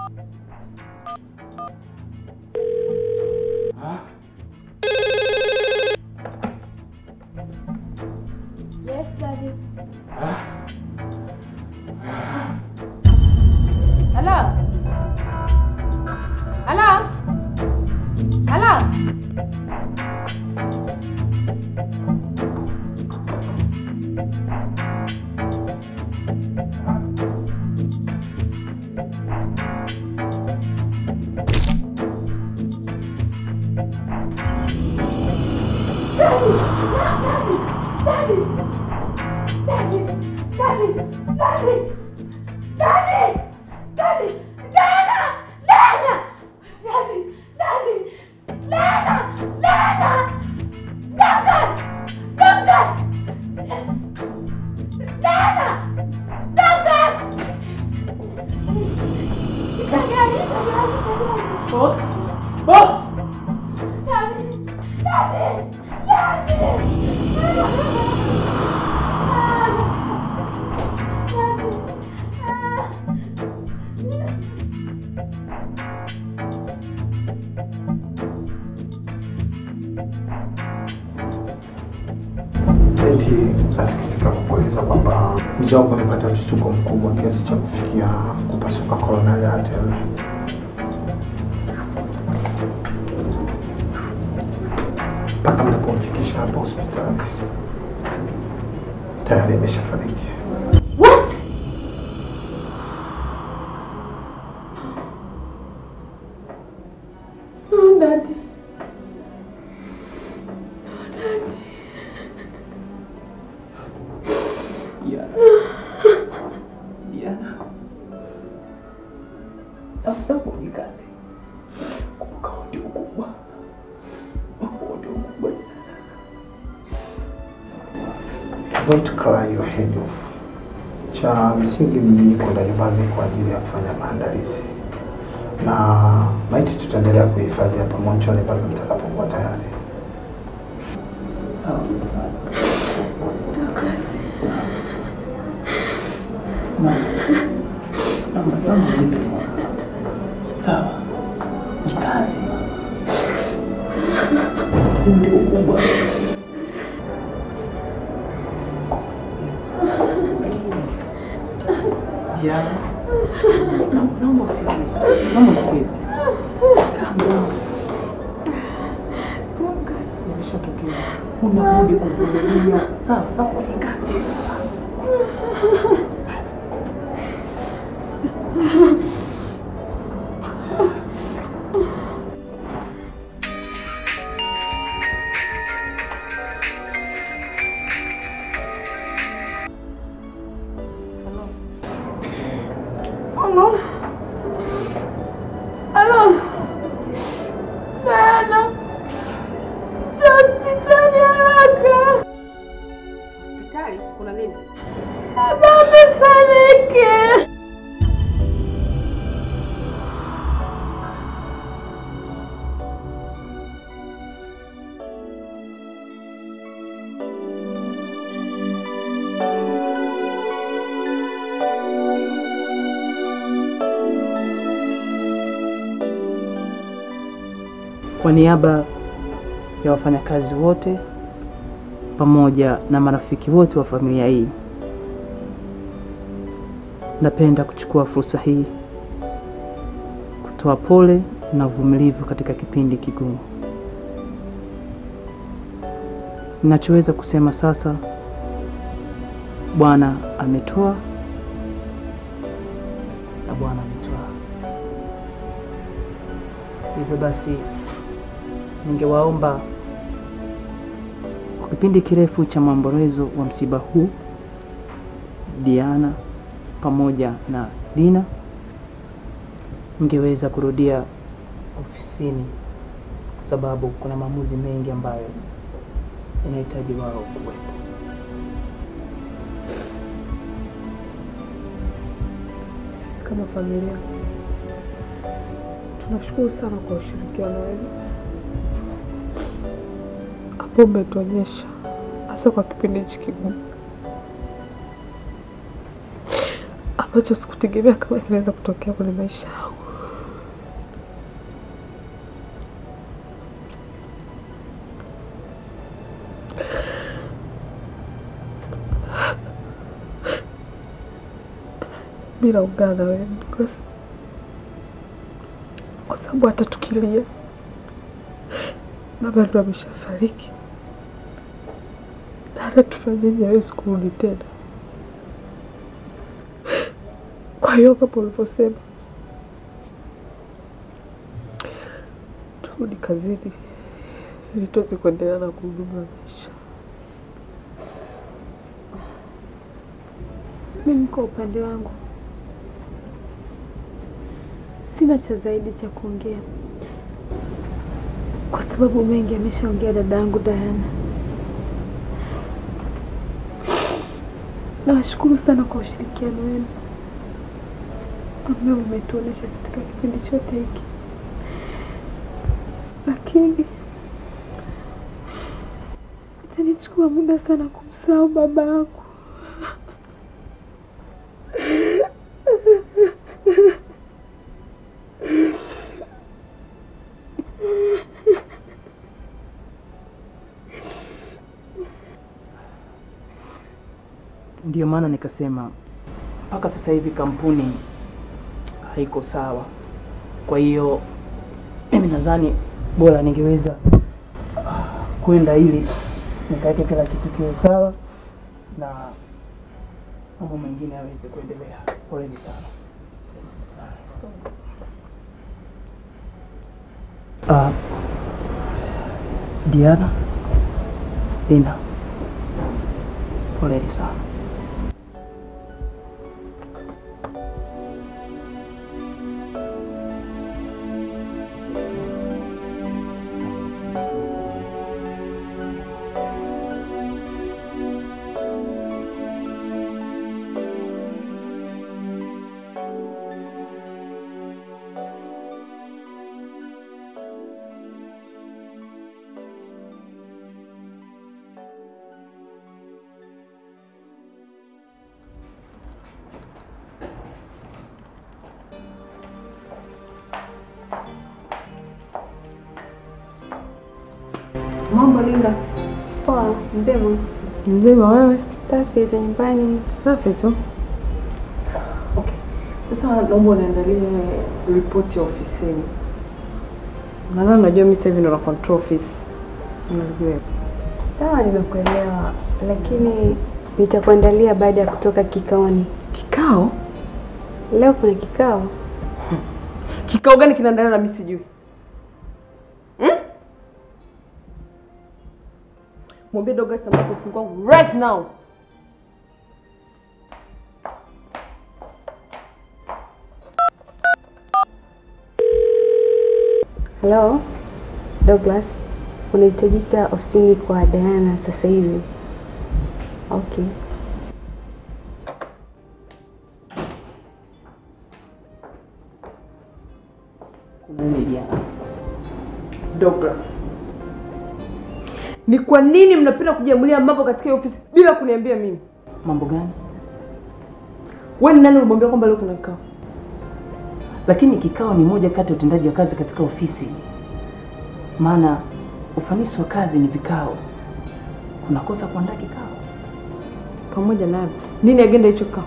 Yes, Daddy. Hello? Hello? Hello? Binti asikitika kukueleza kwamba mzee wako amepata mshtuko mkubwa kiasi cha kufikia kupasuka coronary artery. Mpaka mnapomfikisha hapa hospitali tayari ameshafariki. What? Oh, Daddy. Diana. Tafuta ni kazi. Kumbuka wote ukubwa. Wote ukubwa. Don't cry your head off. Cha msingi ni mimi kwenda nyumbani kwa ajili ya kufanya maandalizi. Na maiti tutaendelea kuhifadhi hapa Monchole mpaka mtakapokuwa tayari. Sawa. Mama vipi? Sawa. Ni kazi. Ndio ukubwa. Diana. Naomba usikize. Kama nimeshatokea. Unarudi kuvumilia. Sawa, nakuja kazi. Hospitali kuna nini? Kwa niaba ya wafanyakazi wote pamoja na marafiki wote wa familia hii, napenda kuchukua fursa hii kutoa pole na uvumilivu katika kipindi kigumu. Ninachoweza kusema sasa, Bwana ametoa na Bwana ametoa. Hivyo basi ningewaomba kwa kipindi kirefu cha maombolezo wa msiba huu, Diana pamoja na Dina mngeweza kurudia ofisini, kwa sababu kuna maamuzi mengi ambayo yanahitaji wao kuwepo. Sisi kama familia tunashukuru sana kwa ushirikiano wenu hapo umetuonyesha, hasa kwa kipindi hiki kigumu ambacho sikutegemea kama kinaweza kutokea kwenye maisha yangu. bila ungana na wewe Douglas, kwa sababu hata tukilia baba ndo ameshafariki, hata tufanyeje hawezi kurudi tena. Kwa hiyo kama ulivyosema, turudi kazini ili tuweze kuendelea na kuhudumia maisha. Mimi kwa upande wangu sina cha zaidi cha kuongea, kwa sababu mengi ameshaongea dadangu Diana. Nawashukuru sana kwa ushirikiano wenu ambao umetuonesha katika kipindi chote hiki, lakini itanichukua muda sana kumsahau baba yangu. Ndio maana nikasema mpaka sasa hivi kampuni haiko sawa. Kwa hiyo mimi nadhani bora ningeweza kwenda ili nikaweke kila kitu kiwe sawa na mambo mengine yaweze kuendelea. Poleni sana. Diana, Lina, poleni sana. Mambo Linda? Poa, mzema. Mzima wewe? Safi za nyumbani. Safi tu. Okay. Sasa naomba niandalie ripoti ya ofisini. Maana unajua mimi sasa hivi ndo na control office. Unajua. Sawa, nimekuelewa, lakini nitakuandalia baada ya kutoka kikaoni. Kikao? Leo kuna kikao. Kikao gani kinaendelea na mimi sijui? Mwambie Douglas na ofisini kwangu right now. Hello, Douglas. Unahitajika ofisini kwa Diana sasa hivi. Okay. Kuna nini Diana? Douglas, ni kwa nini mnapenda kujiamulia mambo katika ofisi bila kuniambia mimi? Mambo gani? Wewe ni nani ulimwambia kwamba leo kuna kikao? Lakini kikao ni moja kati ya utendaji wa kazi katika ofisi. Maana ufanisi wa kazi ni vikao. Unakosa kuandaa kikao. Pamoja na nini agenda hicho kikao?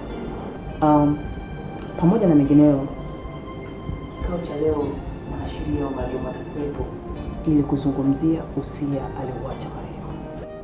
Pamoja na mengineyo, kikao cha leo mwanasheria wa marehemu atakuwepo ili kuzungumzia usia aliouacha marehemu.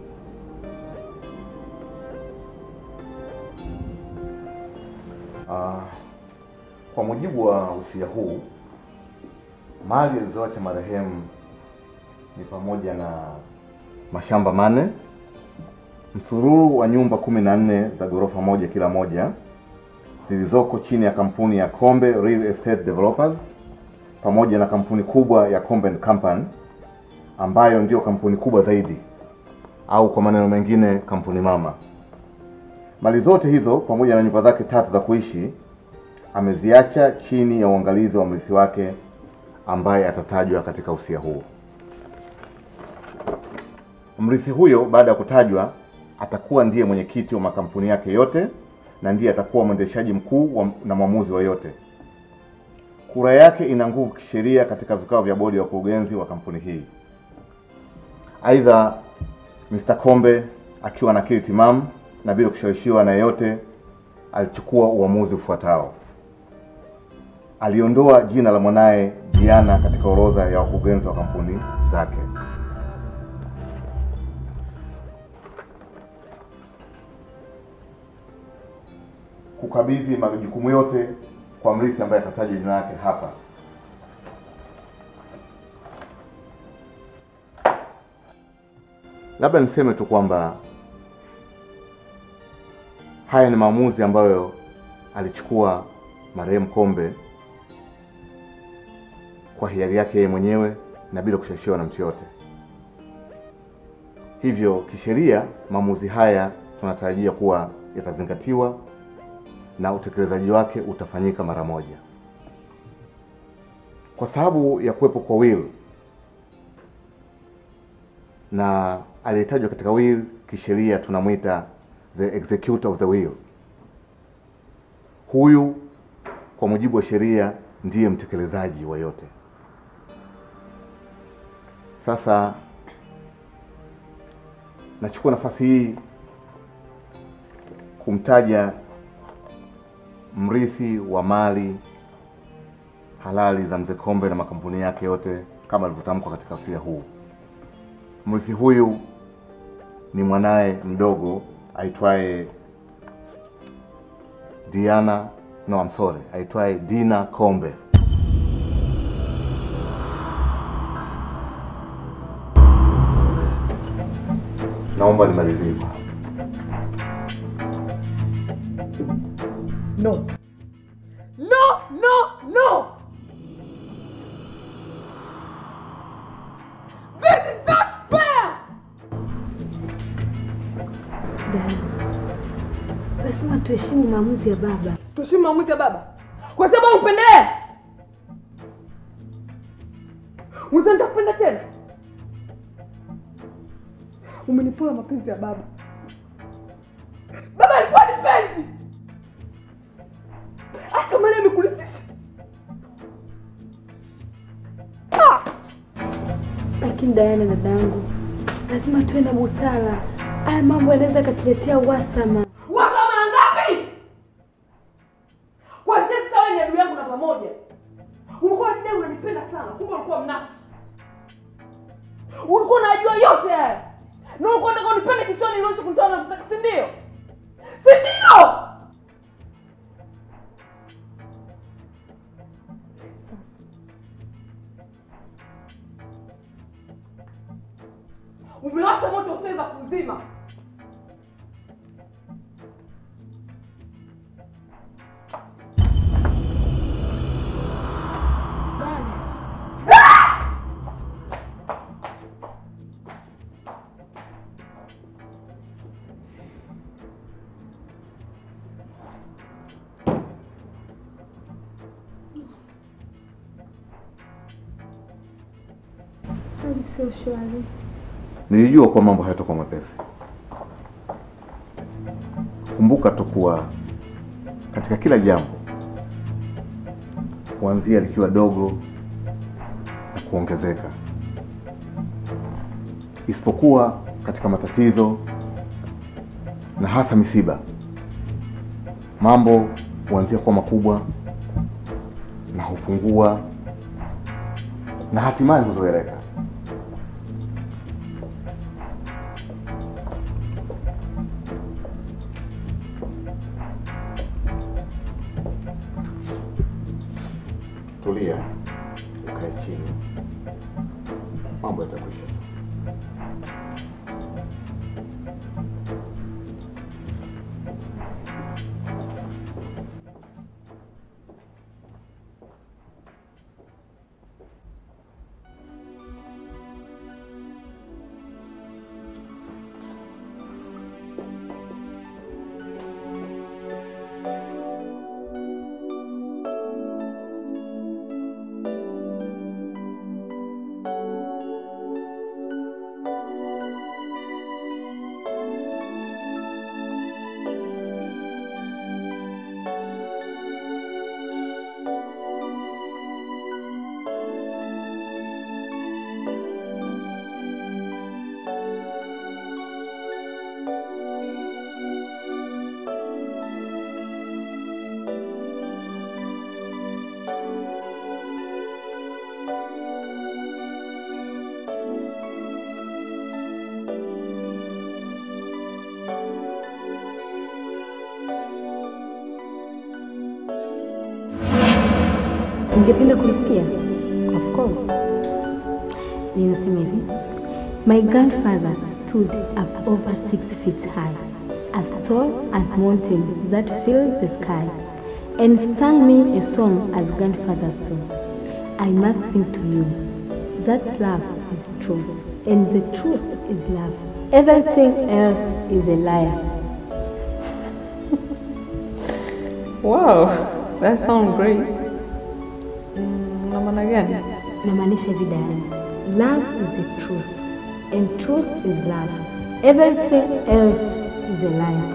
Kwa mujibu wa usia huu, mali alizoacha marehemu ni pamoja na mashamba 4, msururu wa nyumba 14 za ghorofa moja kila moja zilizoko chini ya kampuni ya Kombe Real Estate Developers pamoja na kampuni kubwa ya Kombe & Company ambayo ndio kampuni kubwa zaidi, au kwa maneno mengine kampuni mama. Mali zote hizo pamoja na nyumba zake 3 za kuishi ameziacha chini ya uangalizi wa mrithi wake ambaye atatajwa katika usia huu. Mrithi huyo baada ya kutajwa atakuwa ndiye mwenyekiti wa makampuni yake yote na ndiye atakuwa mwendeshaji mkuu na mwamuzi wa yote. Kura yake ina nguvu kisheria katika vikao vya bodi ya wakurugenzi wa kampuni hii. Aidha, Mr. Kombe akiwa na akili timamu na bila kushawishiwa na yeyote alichukua uamuzi ufuatao. Aliondoa jina la mwanaye Diana katika orodha ya wakurugenzi wa kampuni zake. Kukabidhi majukumu yote kwa mrithi ambaye atatajwa jina lake hapa. Labda niseme tu kwamba haya ni maamuzi ambayo alichukua marehemu Kombe kwa hiari yake yeye mwenyewe na bila kushawishiwa na mtu yote. Hivyo kisheria maamuzi haya tunatarajia kuwa yatazingatiwa na utekelezaji wake utafanyika mara moja. Kwa sababu ya kuwepo kwa will na aliyetajwa katika will, kisheria tunamuita the executor of the will. Huyu kwa mujibu wa sheria ndiye mtekelezaji wa yote. Sasa nachukua nafasi hii kumtaja mrithi wa mali halali za Mzee Kombe na makampuni yake yote kama alivyotamkwa katika wasia huu. Mrithi huyu ni mwanaye mdogo aitwaye aitwaye Dina Kombe. Naomba nimalizie. No. No, no, no. This is not fair. Diana, lazima tuheshimu maamuzi ya baba. Tuheshimu maamuzi ya baba? Kwa sababu upendelea. Unataka kupenda tena? Umenipola mapenzi ya baba. Baba alikuwa nipenzi. Hata mali amekulisisha. Lakini Diana dadangu, lazima tuwe na busara. Haya mambo yanaweza katuletea uhasama. Uhasama ngapi? Kwa sasa wewe ni adui yangu namba moja. Ulikuwa unadai unanipenda sana, kumbe ulikuwa mnafiki. Ulikuwa unajua yote haya. Na ulikuwa unataka unipende kichwani ili uweze kunitoa na kutaka, si ndio? Si ndio? Umewasha moto usiweza kuzima. Hali sio shwari. Nilijua kwa mambo hayatakuwa mepesi. Kumbuka tu kuwa katika kila jambo kuanzia likiwa dogo na kuongezeka, isipokuwa katika matatizo na hasa misiba, mambo huanzia kuwa makubwa na hupungua na hatimaye huzoeleka. Tulia, ukae chini, mambo yatakwisha. Ungependa kulisikia? Of course. Ninasema hivi. My grandfather stood up over 6 feet high, as tall as mountains that filled the sky, and sang me a song as grandfathers do. I must sing to you that love is truth, and the truth is love. Everything else is a liar. Wow, that sounds great. Na maana gani? Namaanisha hivi Diana. Love is the truth, and truth is love. Everything else is a liar.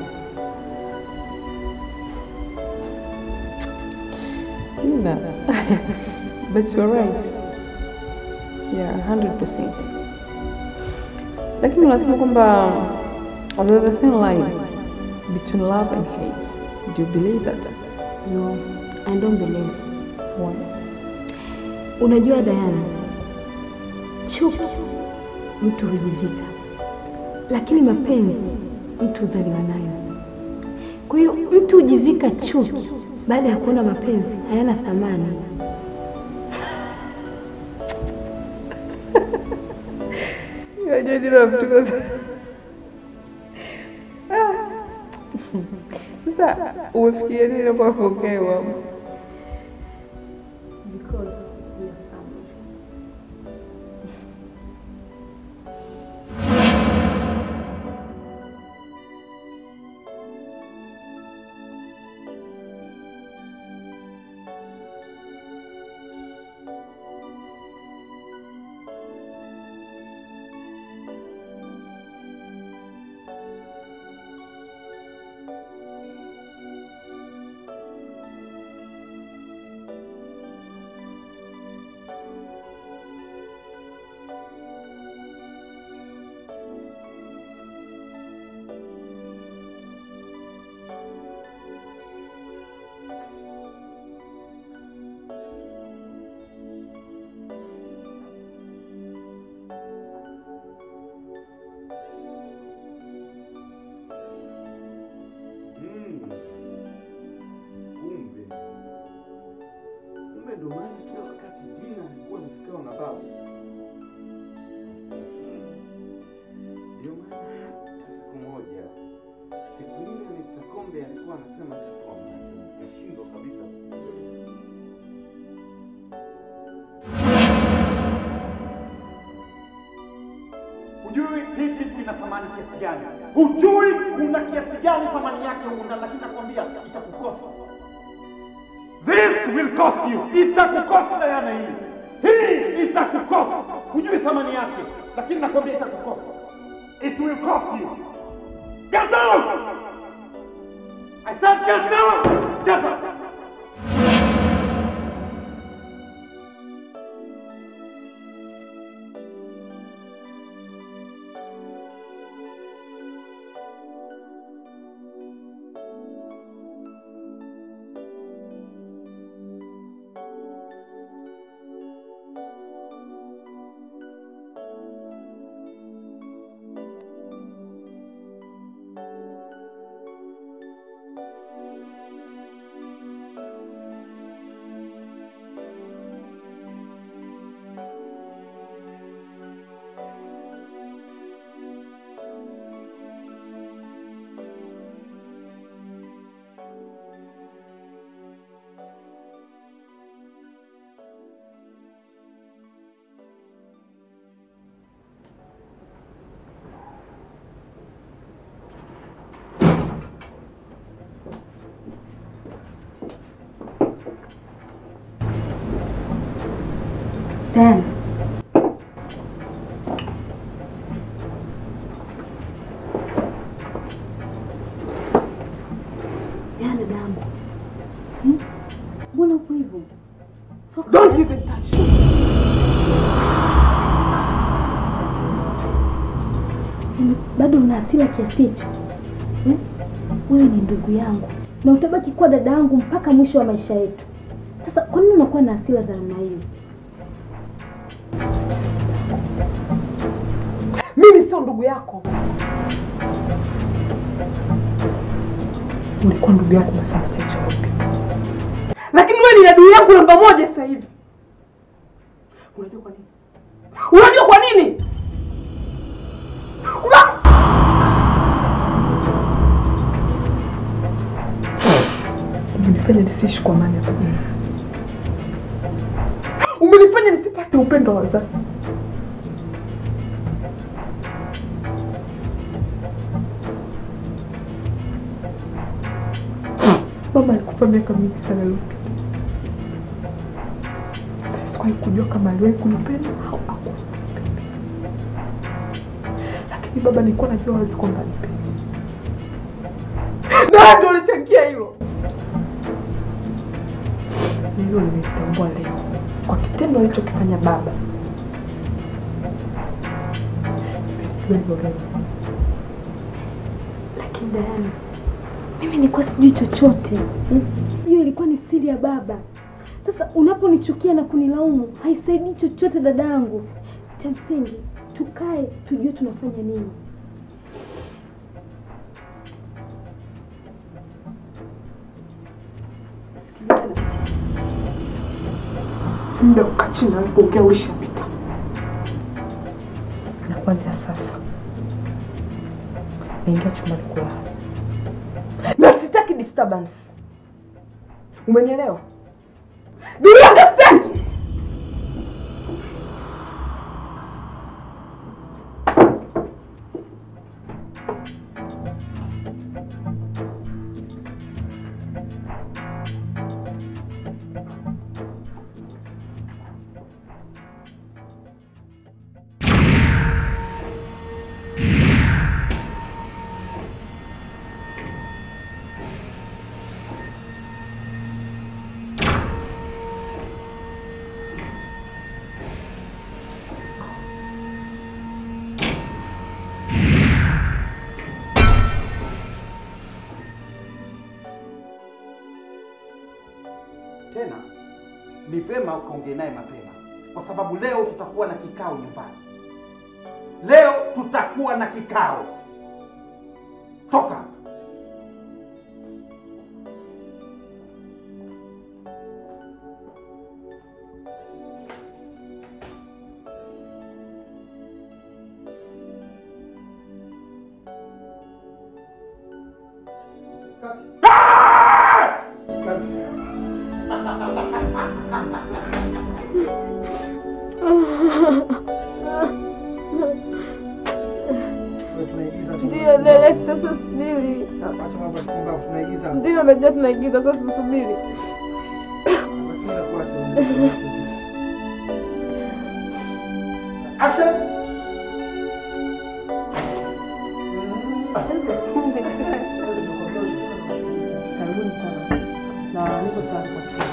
No. But you're right. Yeah, 100%. Lakini unasema kwamba there's a thin line between love and hate. Do you believe that? No, I don't believe. Why? Unajua Diana, chuki mtu hujivika, lakini mapenzi mtu huzaliwa nayo. Kwa hiyo mtu hujivika chuki baada ya kuona mapenzi hayana thamani. Jadi rafiki sasa umefikiria nini mpaka kuongea hapo? Because we are family. Kumbe ndo maana kila wakati Dina alikuwa na vikao na baba. Ndio maana siku moja, siku ile Mr. Kombe alikuwa anasema kitu ambacho nikashindwa kabisa kuelewa. Hujui hii kitu ina thamani kiasi gani? Hujui una kiasi gani thamani yake una, lakini nakwambia itakukosa. This will cost you. Itakukosa Diana hii. Hii itakukosa. Hujui thamani yake, lakini nakwambia itakukosa. It will cost you. Get out! I said get out! Get out! Diana. Diana damu. Mbona upo hivyo? Don't even touch me. Bado una hasira kiasi hicho? Wewe ni ndugu yangu na utabaki kuwa dada yangu mpaka mwisho wa maisha yetu. Sasa kwa nini unakuwa na hasira za namna hiyo? Mimi sio ndugu yako. Ulikuwa ndugu yako masaa chache iliyopita. Lakini wewe ni adui yangu namba 1 sasa hivi. Unajua kwa nini? Unajua kwa nini? Umenifanya nisiishi kwa amani hapa. Umenifanya nisipate upendo wa wazazi. Mama alikufa miaka mingi sana iliyopita. Sikuwahi kujua kama aliwahi kunipenda au hakunipenda. Lakini baba nilikuwa najua wazi kwamba anipenda. Na ndio alichangia hilo. Hilo nimetambua leo kwa kitendo alichokifanya baba. Lakini Diana, mimi nilikuwa sijui chochote. Hiyo ilikuwa ni siri ya baba. Sasa unaponichukia na kunilaumu, haisaidii chochote dadangu. Cha msingi, tukae tujue tunafanya nini. Muda ukachina alipongea ulishapita. Na kuanzia sasa naingia chumbani kulala. Na sitaki disturbance. Umenielewa? Do you understand? Tena ni vema ukaongea naye mapema, kwa sababu leo tutakuwa na kikao nyumbani. Leo tutakuwa na kikao. Toka. Ndio, director, sasa subiri. Acha mambo ya kumbavu, tunaigiza. Ndio, najua tunaigiza, sasa subiri. Basi nakuacha. Action. Karibuni sana. Na niko tayari kwa sasa.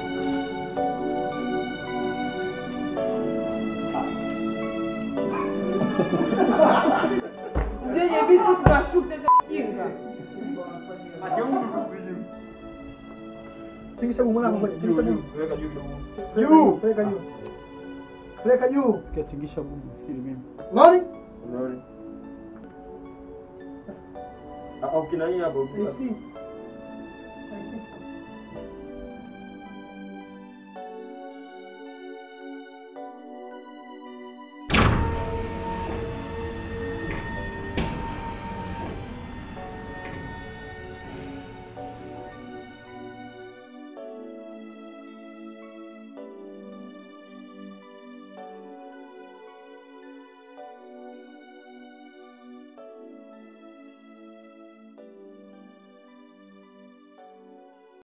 Ndio vitu tunashuka jinga. Tingisha mwana hapo, tingisha juu. Weka juu kidogo. Juu, weka juu. Weka juu. Kiatingisha bubu fikiri mimi. Nani? Nani? Au kina hii hapo. Si.